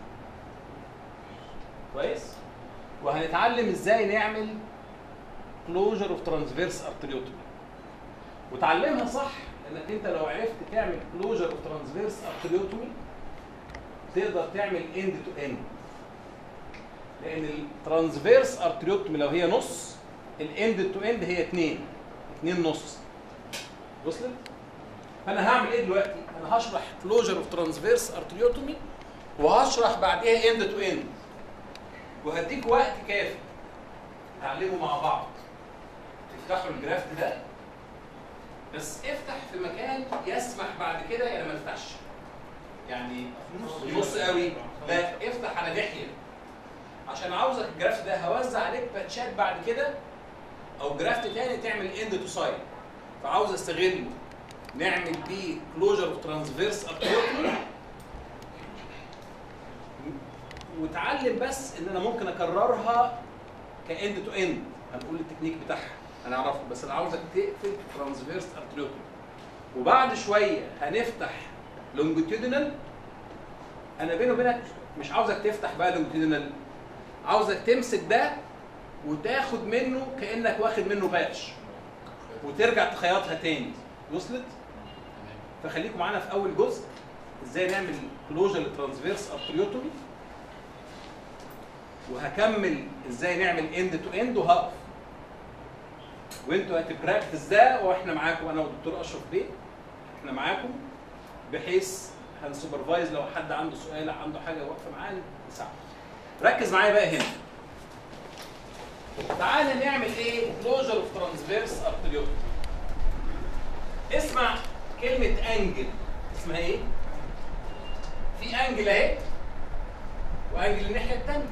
كويس؟ وهنتعلم ازاي نعمل كلوجر اوف ترانسفيرس ارتريوتومي. وتعلمها صح لانك انت لو عرفت تعمل كلوجر اوف ترانسفيرس ارتريوتومي تقدر تعمل اند تو اند. لان الترانسفيرس ارتريوتومي لو هي نص، الاند تو اند هي اتنين، اتنين نص. وصلت؟ فانا هعمل ايه دلوقتي؟ انا هشرح كلوجر اوف ترانسفيرس ارتريوتومي وهشرح بعديها اند تو اند، وهديك وقت كافي تعلموا مع بعض. تفتحوا الجرافت ده، بس افتح في مكان يسمح بعد كده يعني ما تفتحش يعني نص قوي، لا افتح على ناحيه، عشان عاوزك الجرافت ده هوزع عليك باتشات بعد كده او جرافت تاني تعمل اند تو سايد، فعاوز استغله نعمل بيه كلوجر اوف ترانسفيرس ارتريوتومي. وتعلم بس ان انا ممكن اكررها كاند تو اند، هنقول التكنيك بتاعها هنعرفه، بس انا عاوزك تقفل ترانسفيرس ارتريوتومي. وبعد شويه هنفتح لونجيتيودينال. انا بيني وبينك مش عاوزك تفتح بقى لونجيتيودينال، عاوزك تمسك ده وتاخد منه كانك واخد منه باتش وترجع تخيطها تاني. وصلت؟ فخليكم معانا في اول جزء ازاي نعمل كلوجر للترانسفيرس ارتريوتومي، وهكمل ازاي نعمل اند تو اند وهقف، وانتوا هتبراكتس ده واحنا معاكم انا والدكتور اشرف بيه، احنا معاكم بحيث هنسوبرفايز لو حد عنده سؤال عنده حاجه واقفه معانا نساعده. ركز معايا بقى هنا. تعالى نعمل ايه؟ كلوجر اوف ترانسفيرس ارتريوتومي. اسمع كلمه انجل، اسمها ايه؟ في انجل اهي وانجل الناحيه الثانيه.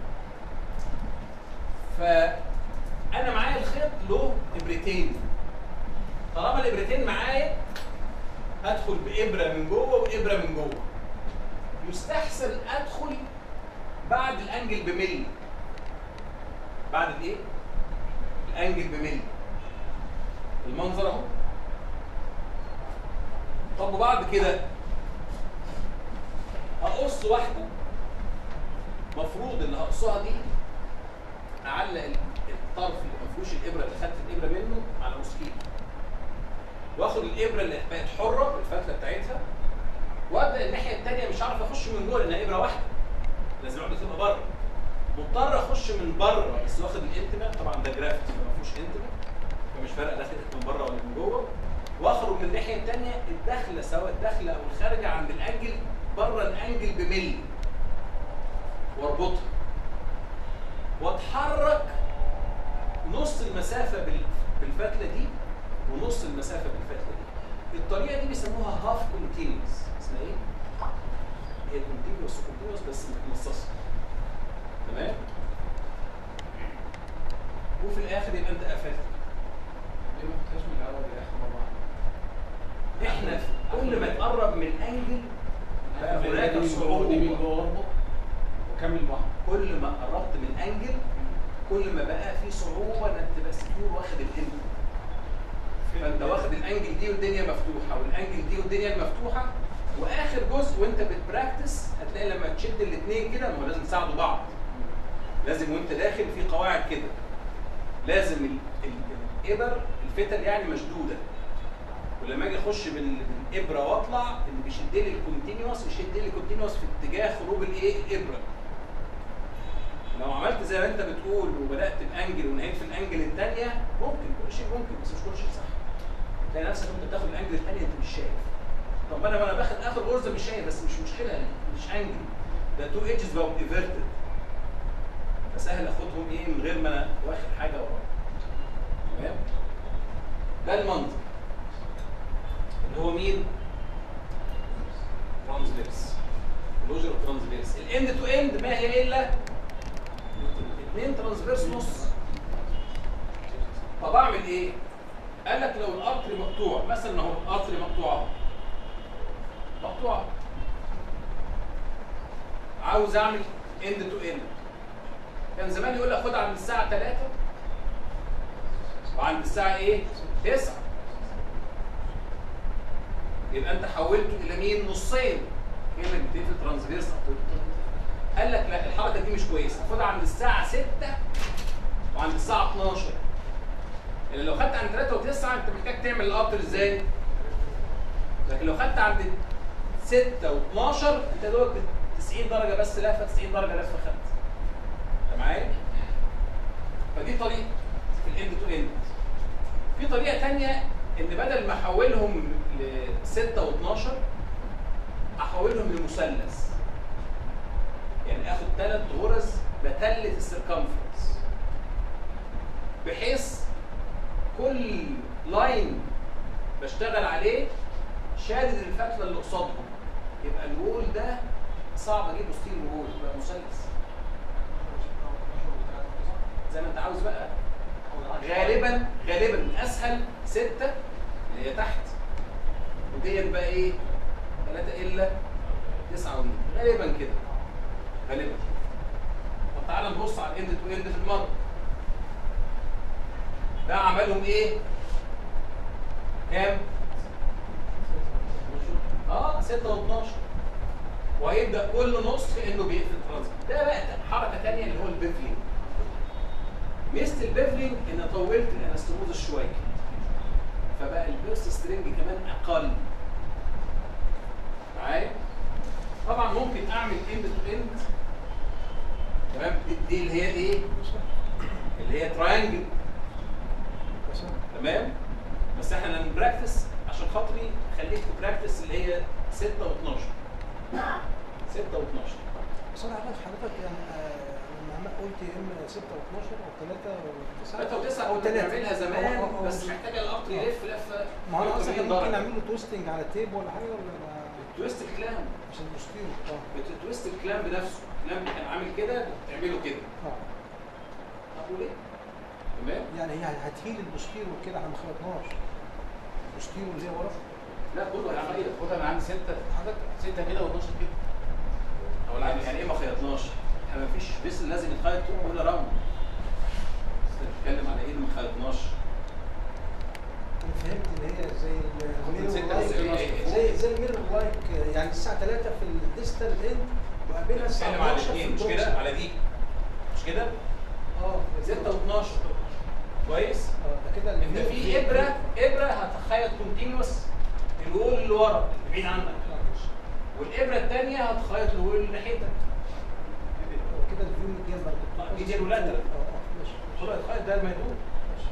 فانا معايا الخيط له ابرتين، طالما الابرتين معايا هدخل بابره من جوه وابره من جوه. يستحسن ادخل بعد الانجل بملي، بعد الايه؟ الانجل بملي. المنظر اهو. طب وبعد كده هقص واحده، مفروض اللي هقصها دي اعلق الطرف اللي ما فيهوش الابره اللي خدت الابره منه على موسكيت، واخد الابره اللي بقت حره بالفتله بتاعتها وابدا الناحيه الثانيه. مش هعرف اخش من جوه لانها ابره واحده، لازم اقعد تبقى بره. مضطر اخش من بره بس واخد الانتماء، طبعا ده جرافت ما فيهوش انتماء فمش فارقه داخل من بره ولا من جوه، واخرج من الناحيه الثانيه الداخله سواء الداخله او الخارجه عند الانجل بره الانجل بملي، واربطها واتحرك نص المسافه بالفتله دي ونص المسافه بالفتله دي. الطريقه دي بيسموها هاف كونتينوس. اسمها ايه؟ هي كونتينوس كونتينوس بس متنصصه. تمام؟ وفي الاخر يبقى انت قفلت. ليه ما فتحش من الاول للاخر مع بعض؟ احنا كل ما تقرب من انجل بقى هناك دي من صعوبه. جوه اربط وكمل لوحده. كل ما قربت من انجل كل ما بقى في صعوبه انك تبقى سكيور واخد الانجل. فانت واخد الانجل دي والدنيا مفتوحه والانجل دي والدنيا مفتوحه، واخر جزء وانت بتبراكتس هتلاقي لما تشد الاثنين كده، ما هو لازم يساعدوا بعض. لازم وانت داخل في قواعد كده، لازم ال ال الابر الفتل يعني مشدوده، ولما اجي اخش بالابره واطلع اللي بيشد لي الكونتينوس يشد لي الكونتينوس في اتجاه خروج الايه؟ الابره. لو عملت زي ما انت بتقول وبدات بانجل ونهيت في الانجل الثانيه ممكن، كل شيء ممكن، بس مش كل شيء صح. تلاقي نفسك وانت بتاخد الانجل الثانيه انت مش شايف. طب انا وانا باخد اخر غرزه مش شايف، بس مش مشكله، مش انجل، ده تو ايدجز بقوا ايفيرتد، فسهل اخدهم ايه من غير ما انا واخد حاجه ورا. تمام؟ ده المنطق اللي هو مين؟ ترانسفيرس. اللوجر ترانسفيرس. الاند تو اند ما هي الا اثنين ترانسفيرس نص. طب اعمل ايه؟ قال لك لو الارتري مقطوع، مثلا اهو الارتري مقطوعه مقطوعه عاوز اعمل اند تو اند. كان زمان يقول لك خدها عند الساعه ثلاثة وعند الساعه ايه؟ تسعة. يبقى انت حولته الى مين؟ نصين. كانك بتقفل ترانسفيرس. قال لك لا، الحركه دي مش كويسه، خدها عند الساعه ستة وعند الساعه اتناشر. يعني لو خدت عند ثلاثة وتسعة انت محتاج تعمل القطر ازاي؟ لكن لو خدت عند ستة واتناشر انت دوت تسعين درجه بس لفه، تسعين درجه لفه خدت. انت معايا؟ فدي طريقه في الاند تو اند. في طريقه ثانيه ان بدل ما احولهم ل ستة واتناشر احولهم لمثلث. يعني اخد ثلاث غرز بتلت السيركمفرنس، بحيث كل لاين بشتغل عليه شادد الفتله اللي قصادهم، يبقى الوول ده صعب اجيبه ستيل وول، يبقى مثلث زي ما انت عاوز بقى. غالبا غالبا الاسهل ستة اللي هي تحت، وديت بقى ايه؟ ثلاثة الا تسعة ودي غالبا كده غالبا. طب تعالى نبص على الاند تو اند في المره. ده عملهم ايه؟ كام؟ اه ستة واتناشر. وهيبدا كل نص كانه بيقفل ترانزيت. ده بقى حركه ثانيه اللي هو البيفلينج. ميزه البيفلينج ان طولت الانستموزس شويه، فبقى البيرست سترينج كمان اقل. معايا؟ طبعا ممكن اعمل اند تو اند. تمام؟ دي اللي هي ايه؟ اللي هي تراينجل. تمام؟ بس احنا هنبراكتس عشان خاطري خليك تبراكتس اللي هي ستة واتناشر. ستة واتناشر. بس انا عارف حضرتك يعني لما قلت يا اما ستة واتناشر او ثلاثة وتسعة ثلاثة وتسعة او ثلاثة بنعملها زمان، أو أو بس محتاجه القطر يلف لفه. ما انا اصلا ممكن اعمل له تويستنج على التيب ولا حاجه ولا تويست الكلام عشان البوستيرو. اه بتتويست الكلام بنفسه. الكلام كان عامل كده بتعمله كده. اه طب وليه؟ تمام؟ يعني هي هتهيل البوستيرو كده، احنا ما خلطناش البوستيرو اللي هي ورا. لا كله هيعمل كده. خدها من عند ستة حضرتك ستة كده واتناشر كده. او يعني يعني ايه ما خيطناش؟ احنا ما فيش بيسل لازم يتخيط طول كل راوند. انت بتتكلم على ايه اللي ما خيطناش؟ انا فهمت ان هي زي الميرور لايك، زي- زي زي الميرور لايك، يعني الساعه ثلاثة في الديستال اند وقابلها الساعه بتتكلم على اتناشر في الاثنين مش البوكس. كده؟ على دي مش كده؟ اه ستة واتناشر. كويس؟ اه ده كده انت في ابره ابره هتخيط كونتينوس الوول اللي ورا اللي بعيد عنك، والابره الثانيه هتخيط الوول اللي ناحيتك. كده الفيو مديان برضه. دي دي الولاترال. اه اه ماشي. كل الخيط ده ما يدور.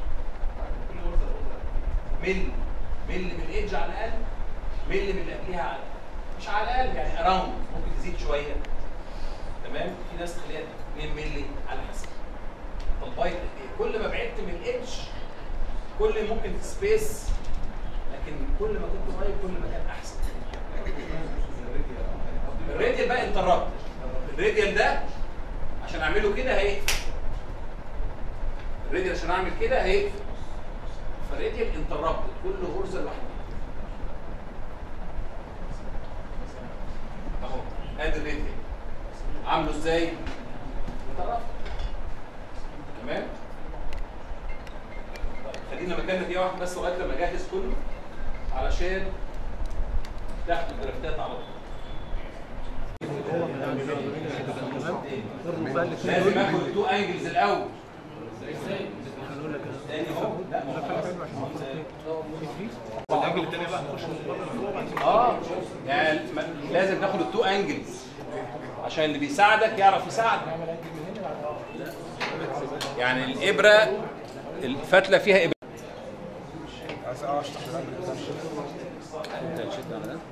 ملي ملي من الايدج على الاقل، ملي من اللي قبليها على الاقل، مش على الاقل يعني اراوند، ممكن تزيد شويه. تمام؟ في ناس تخليها اتنين ملي على حسب طلبايه قد ايه. كل ما بعدت من الايدج كل ممكن سبيس، لكن كل ما كنت قريب كل ما كان احسن. الراديال بقى انتربت. الراديال ده عشان اعمله كده هيقفل. الراديال عشان اعمل كده هيقفل، فالراديال انتربت كل غرزه لوحدها. اهو ادي الراديال عامله ازاي؟ انتربت. تمام؟ طيب خلينا مكاننا دقيقه واحده بس لغايه لما اجهز كله علشان تاخد الجرافتات على طول. لازم اخد التو انجلز الاول. تاني اهو لا الانجل الثاني بقى نخش من بره. اه يعني لازم تاخد التو انجلز عشان اللي بيساعدك يعرف يساعدك. يعني الابره الفتله فيها ابره. عايز اشرح انت تشد على ده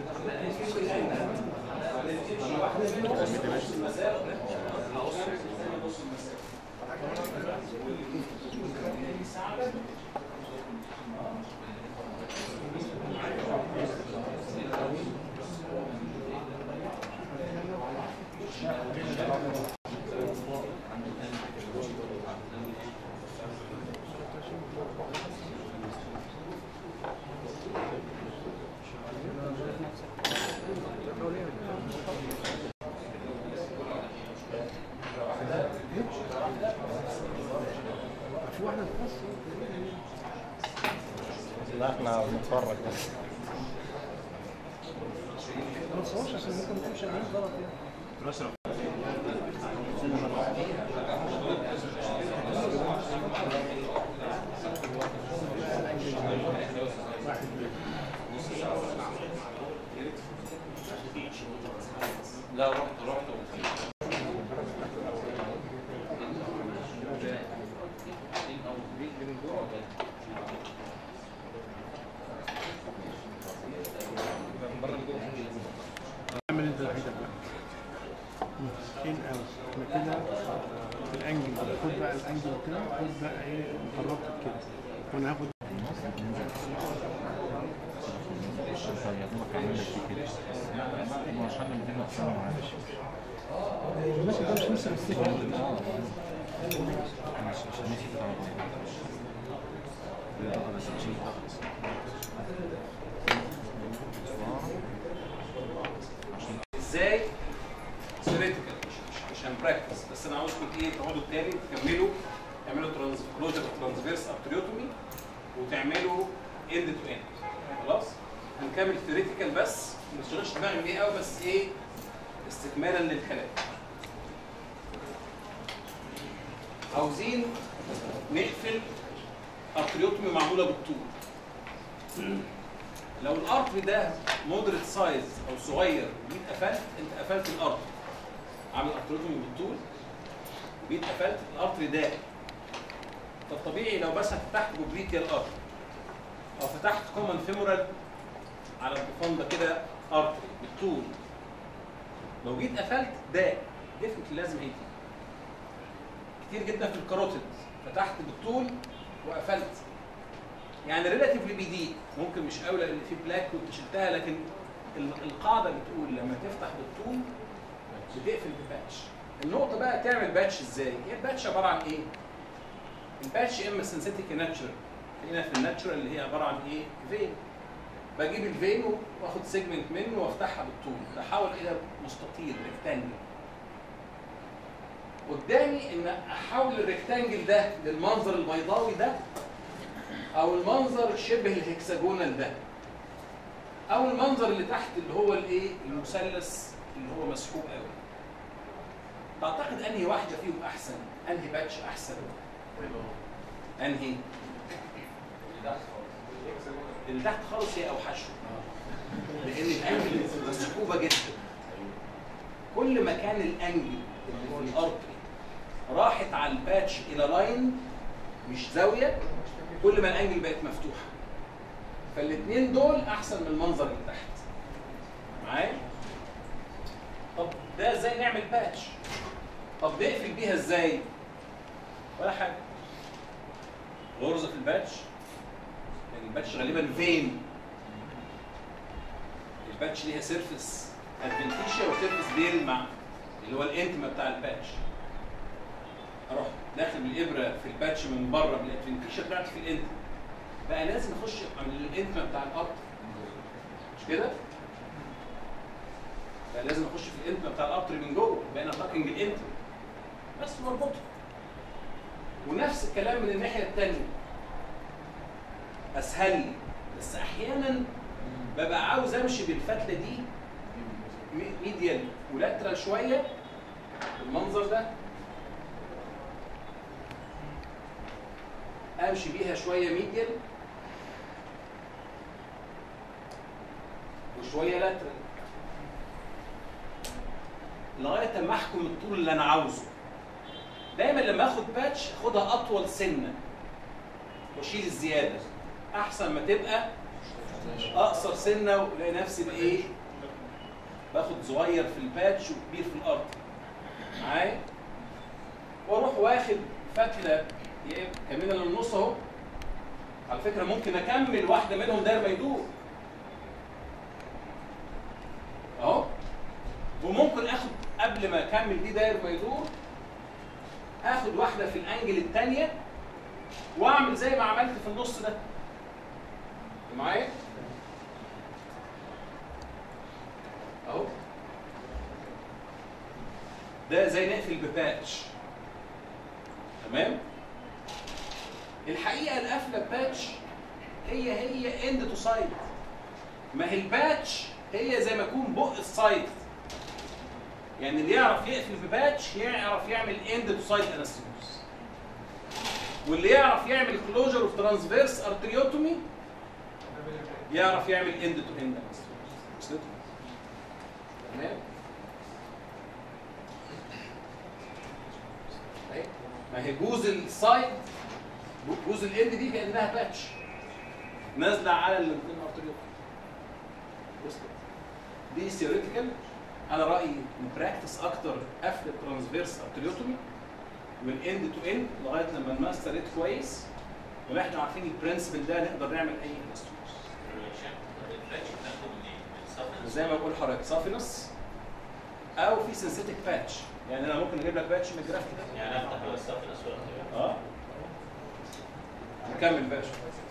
لا احنا بنتفرج بس ما تصورش عشان ممكن تمشي عليه غلط يعني. لا رحت رحت اعمل انت الحته بقى ان اوت احنا كده في الانجل ده، خد بقى الانجل كده، خد بقى ايه قربت كده وانا هاخد ماشي. ده مش نفس الاستيكر. ازاي ثيوريتيكال عشان براكتس، بس انا عاوزكم ايه تقعدوا تاني تكملوا تعملوا ترانز كلوجر ترانسفيرس ابتريوتومي وتعملوا اند تو اند. خلاص هنكمل ثيوريتيكال بس ما تشغلش دماغي بيه قوي، بس ايه استكمالا للكلام. عاوزين نقفل ابتريوتومي معموله بالطول. لو الارتري ده مودريت سايز او صغير وجيت قفلت، انت قفلت الارتري. عامل ابتريوتومي بالطول وجيت قفلت الارتري ده. فالطبيعي لو بس فتحت جوبريتيال ارتري او فتحت كومن فيمورال على البفنده كده ارتري بالطول، لو جيت قفلت ده ديفنتلي لازم هيجي. كتير جدا في الكاروتيد فتحت بالطول وقفلت، يعني ريلاتيفلي بيضيق، ممكن مش قوي لان في بلاك كنت شلتها، لكن القاعده بتقول لما تفتح بالطول بتقفل بباتش. النقطه بقى تعمل باتش ازاي؟ هي الباتش عباره عن ايه؟ الباتش يا اما سنسيتيك ناتشرال، هنا في الناتشرال اللي هي عباره عن ايه؟ فين. بجيب الفين واخد سيجمنت منه وافتحها بالطول، بحاول الى مستطيل ريكتانجل. قدامي ان احول الريكتانجل ده للمنظر البيضاوي ده، او المنظر شبه الهكساجونال ده، او المنظر اللي تحت اللي هو الايه المثلث اللي هو مسحوق قوي. تعتقد انهي واحده فيهم احسن؟ انهي باتش احسن؟ انهي اللي تحت خالص هي اوحشه، لان الانجل مسحوبه جدا. كل ما كان الانجل اللي في الارتري راحت على الباتش الى لاين مش زاويه، كل ما الانجل بقت مفتوحه. فالاثنين دول احسن من المنظر اللي تحت. معايا؟ طب ده ازاي نعمل باتش؟ طب نقفل بيها ازاي؟ ولا حاجه. غرزه في الباتش، يعني الباتش غالبا فين. الباتش ليها سيرفيس ادفنتيشيا وسيرفيس بيل مع اللي هو الانتما بتاع الباتش. اروح داخل بالابره في الباتش من بره بالانفكشن بتاعتي في الانت، بقى لازم اخش من الانت بتاع القطر، مش كده؟ بقى لازم اخش في الانت بتاع القطر من جوه، بقى انا تاكينج الانت بس واربطه. ونفس الكلام من الناحيه الثانيه، اسهل لي، بس احيانا ببقى عاوز امشي بالفتله دي ميديال ولاترال شويه بالمنظر ده، امشي بيها شويه ميديال وشويه لاترال لغايه اما احكم الطول اللي انا عاوزه. دايما لما اخد باتش اخدها اطول سنه واشيل الزياده، احسن ما تبقى اقصر سنه والاقي نفسي بايه؟ باخد صغير في الباتش وكبير في الارض. معايا؟ واروح واخد فتله كمان للنص اهو. على فكره ممكن اكمل واحده منهم داير ما يدور. اهو. وممكن اخد قبل ما اكمل دي داير ما يدور اخد واحده في الانجل الثانيه واعمل زي ما عملت في النص ده. معايا؟ اهو. ده زي نقفل بباتش. تمام؟ الحقيقه القفله بباتش هي هي اند تو سايد. ما هي الباتش هي زي ما يكون بق السايد. يعني اللي يعرف يقفل بباتش يعرف يعمل اند تو سايد انستيموس. واللي يعرف يعمل كلوجر اوف ترانسفيرس ارتريوتومي يعرف يعمل اند تو اند انستيموس. تمام؟ ما هي جوز السايد جوز الاند دي كانها باتش نازله على الاثنين ارتريوتومي. دي ثيوريتيكال. انا رايي نبراكتس اكتر قفل الترانسفيرس ارتريوتومي والاند تو اند لغايه لما نماستر ريت كويس واحنا عارفين البرنسبل ده نقدر نعمل اي انستروس. زي ما بقول لحضرتك سافينس او في سنسيتك باتش. يعني انا ممكن اجيب لك باتش من الجراف كده. يعني افتح السافينس ولا اه نكمل باشا.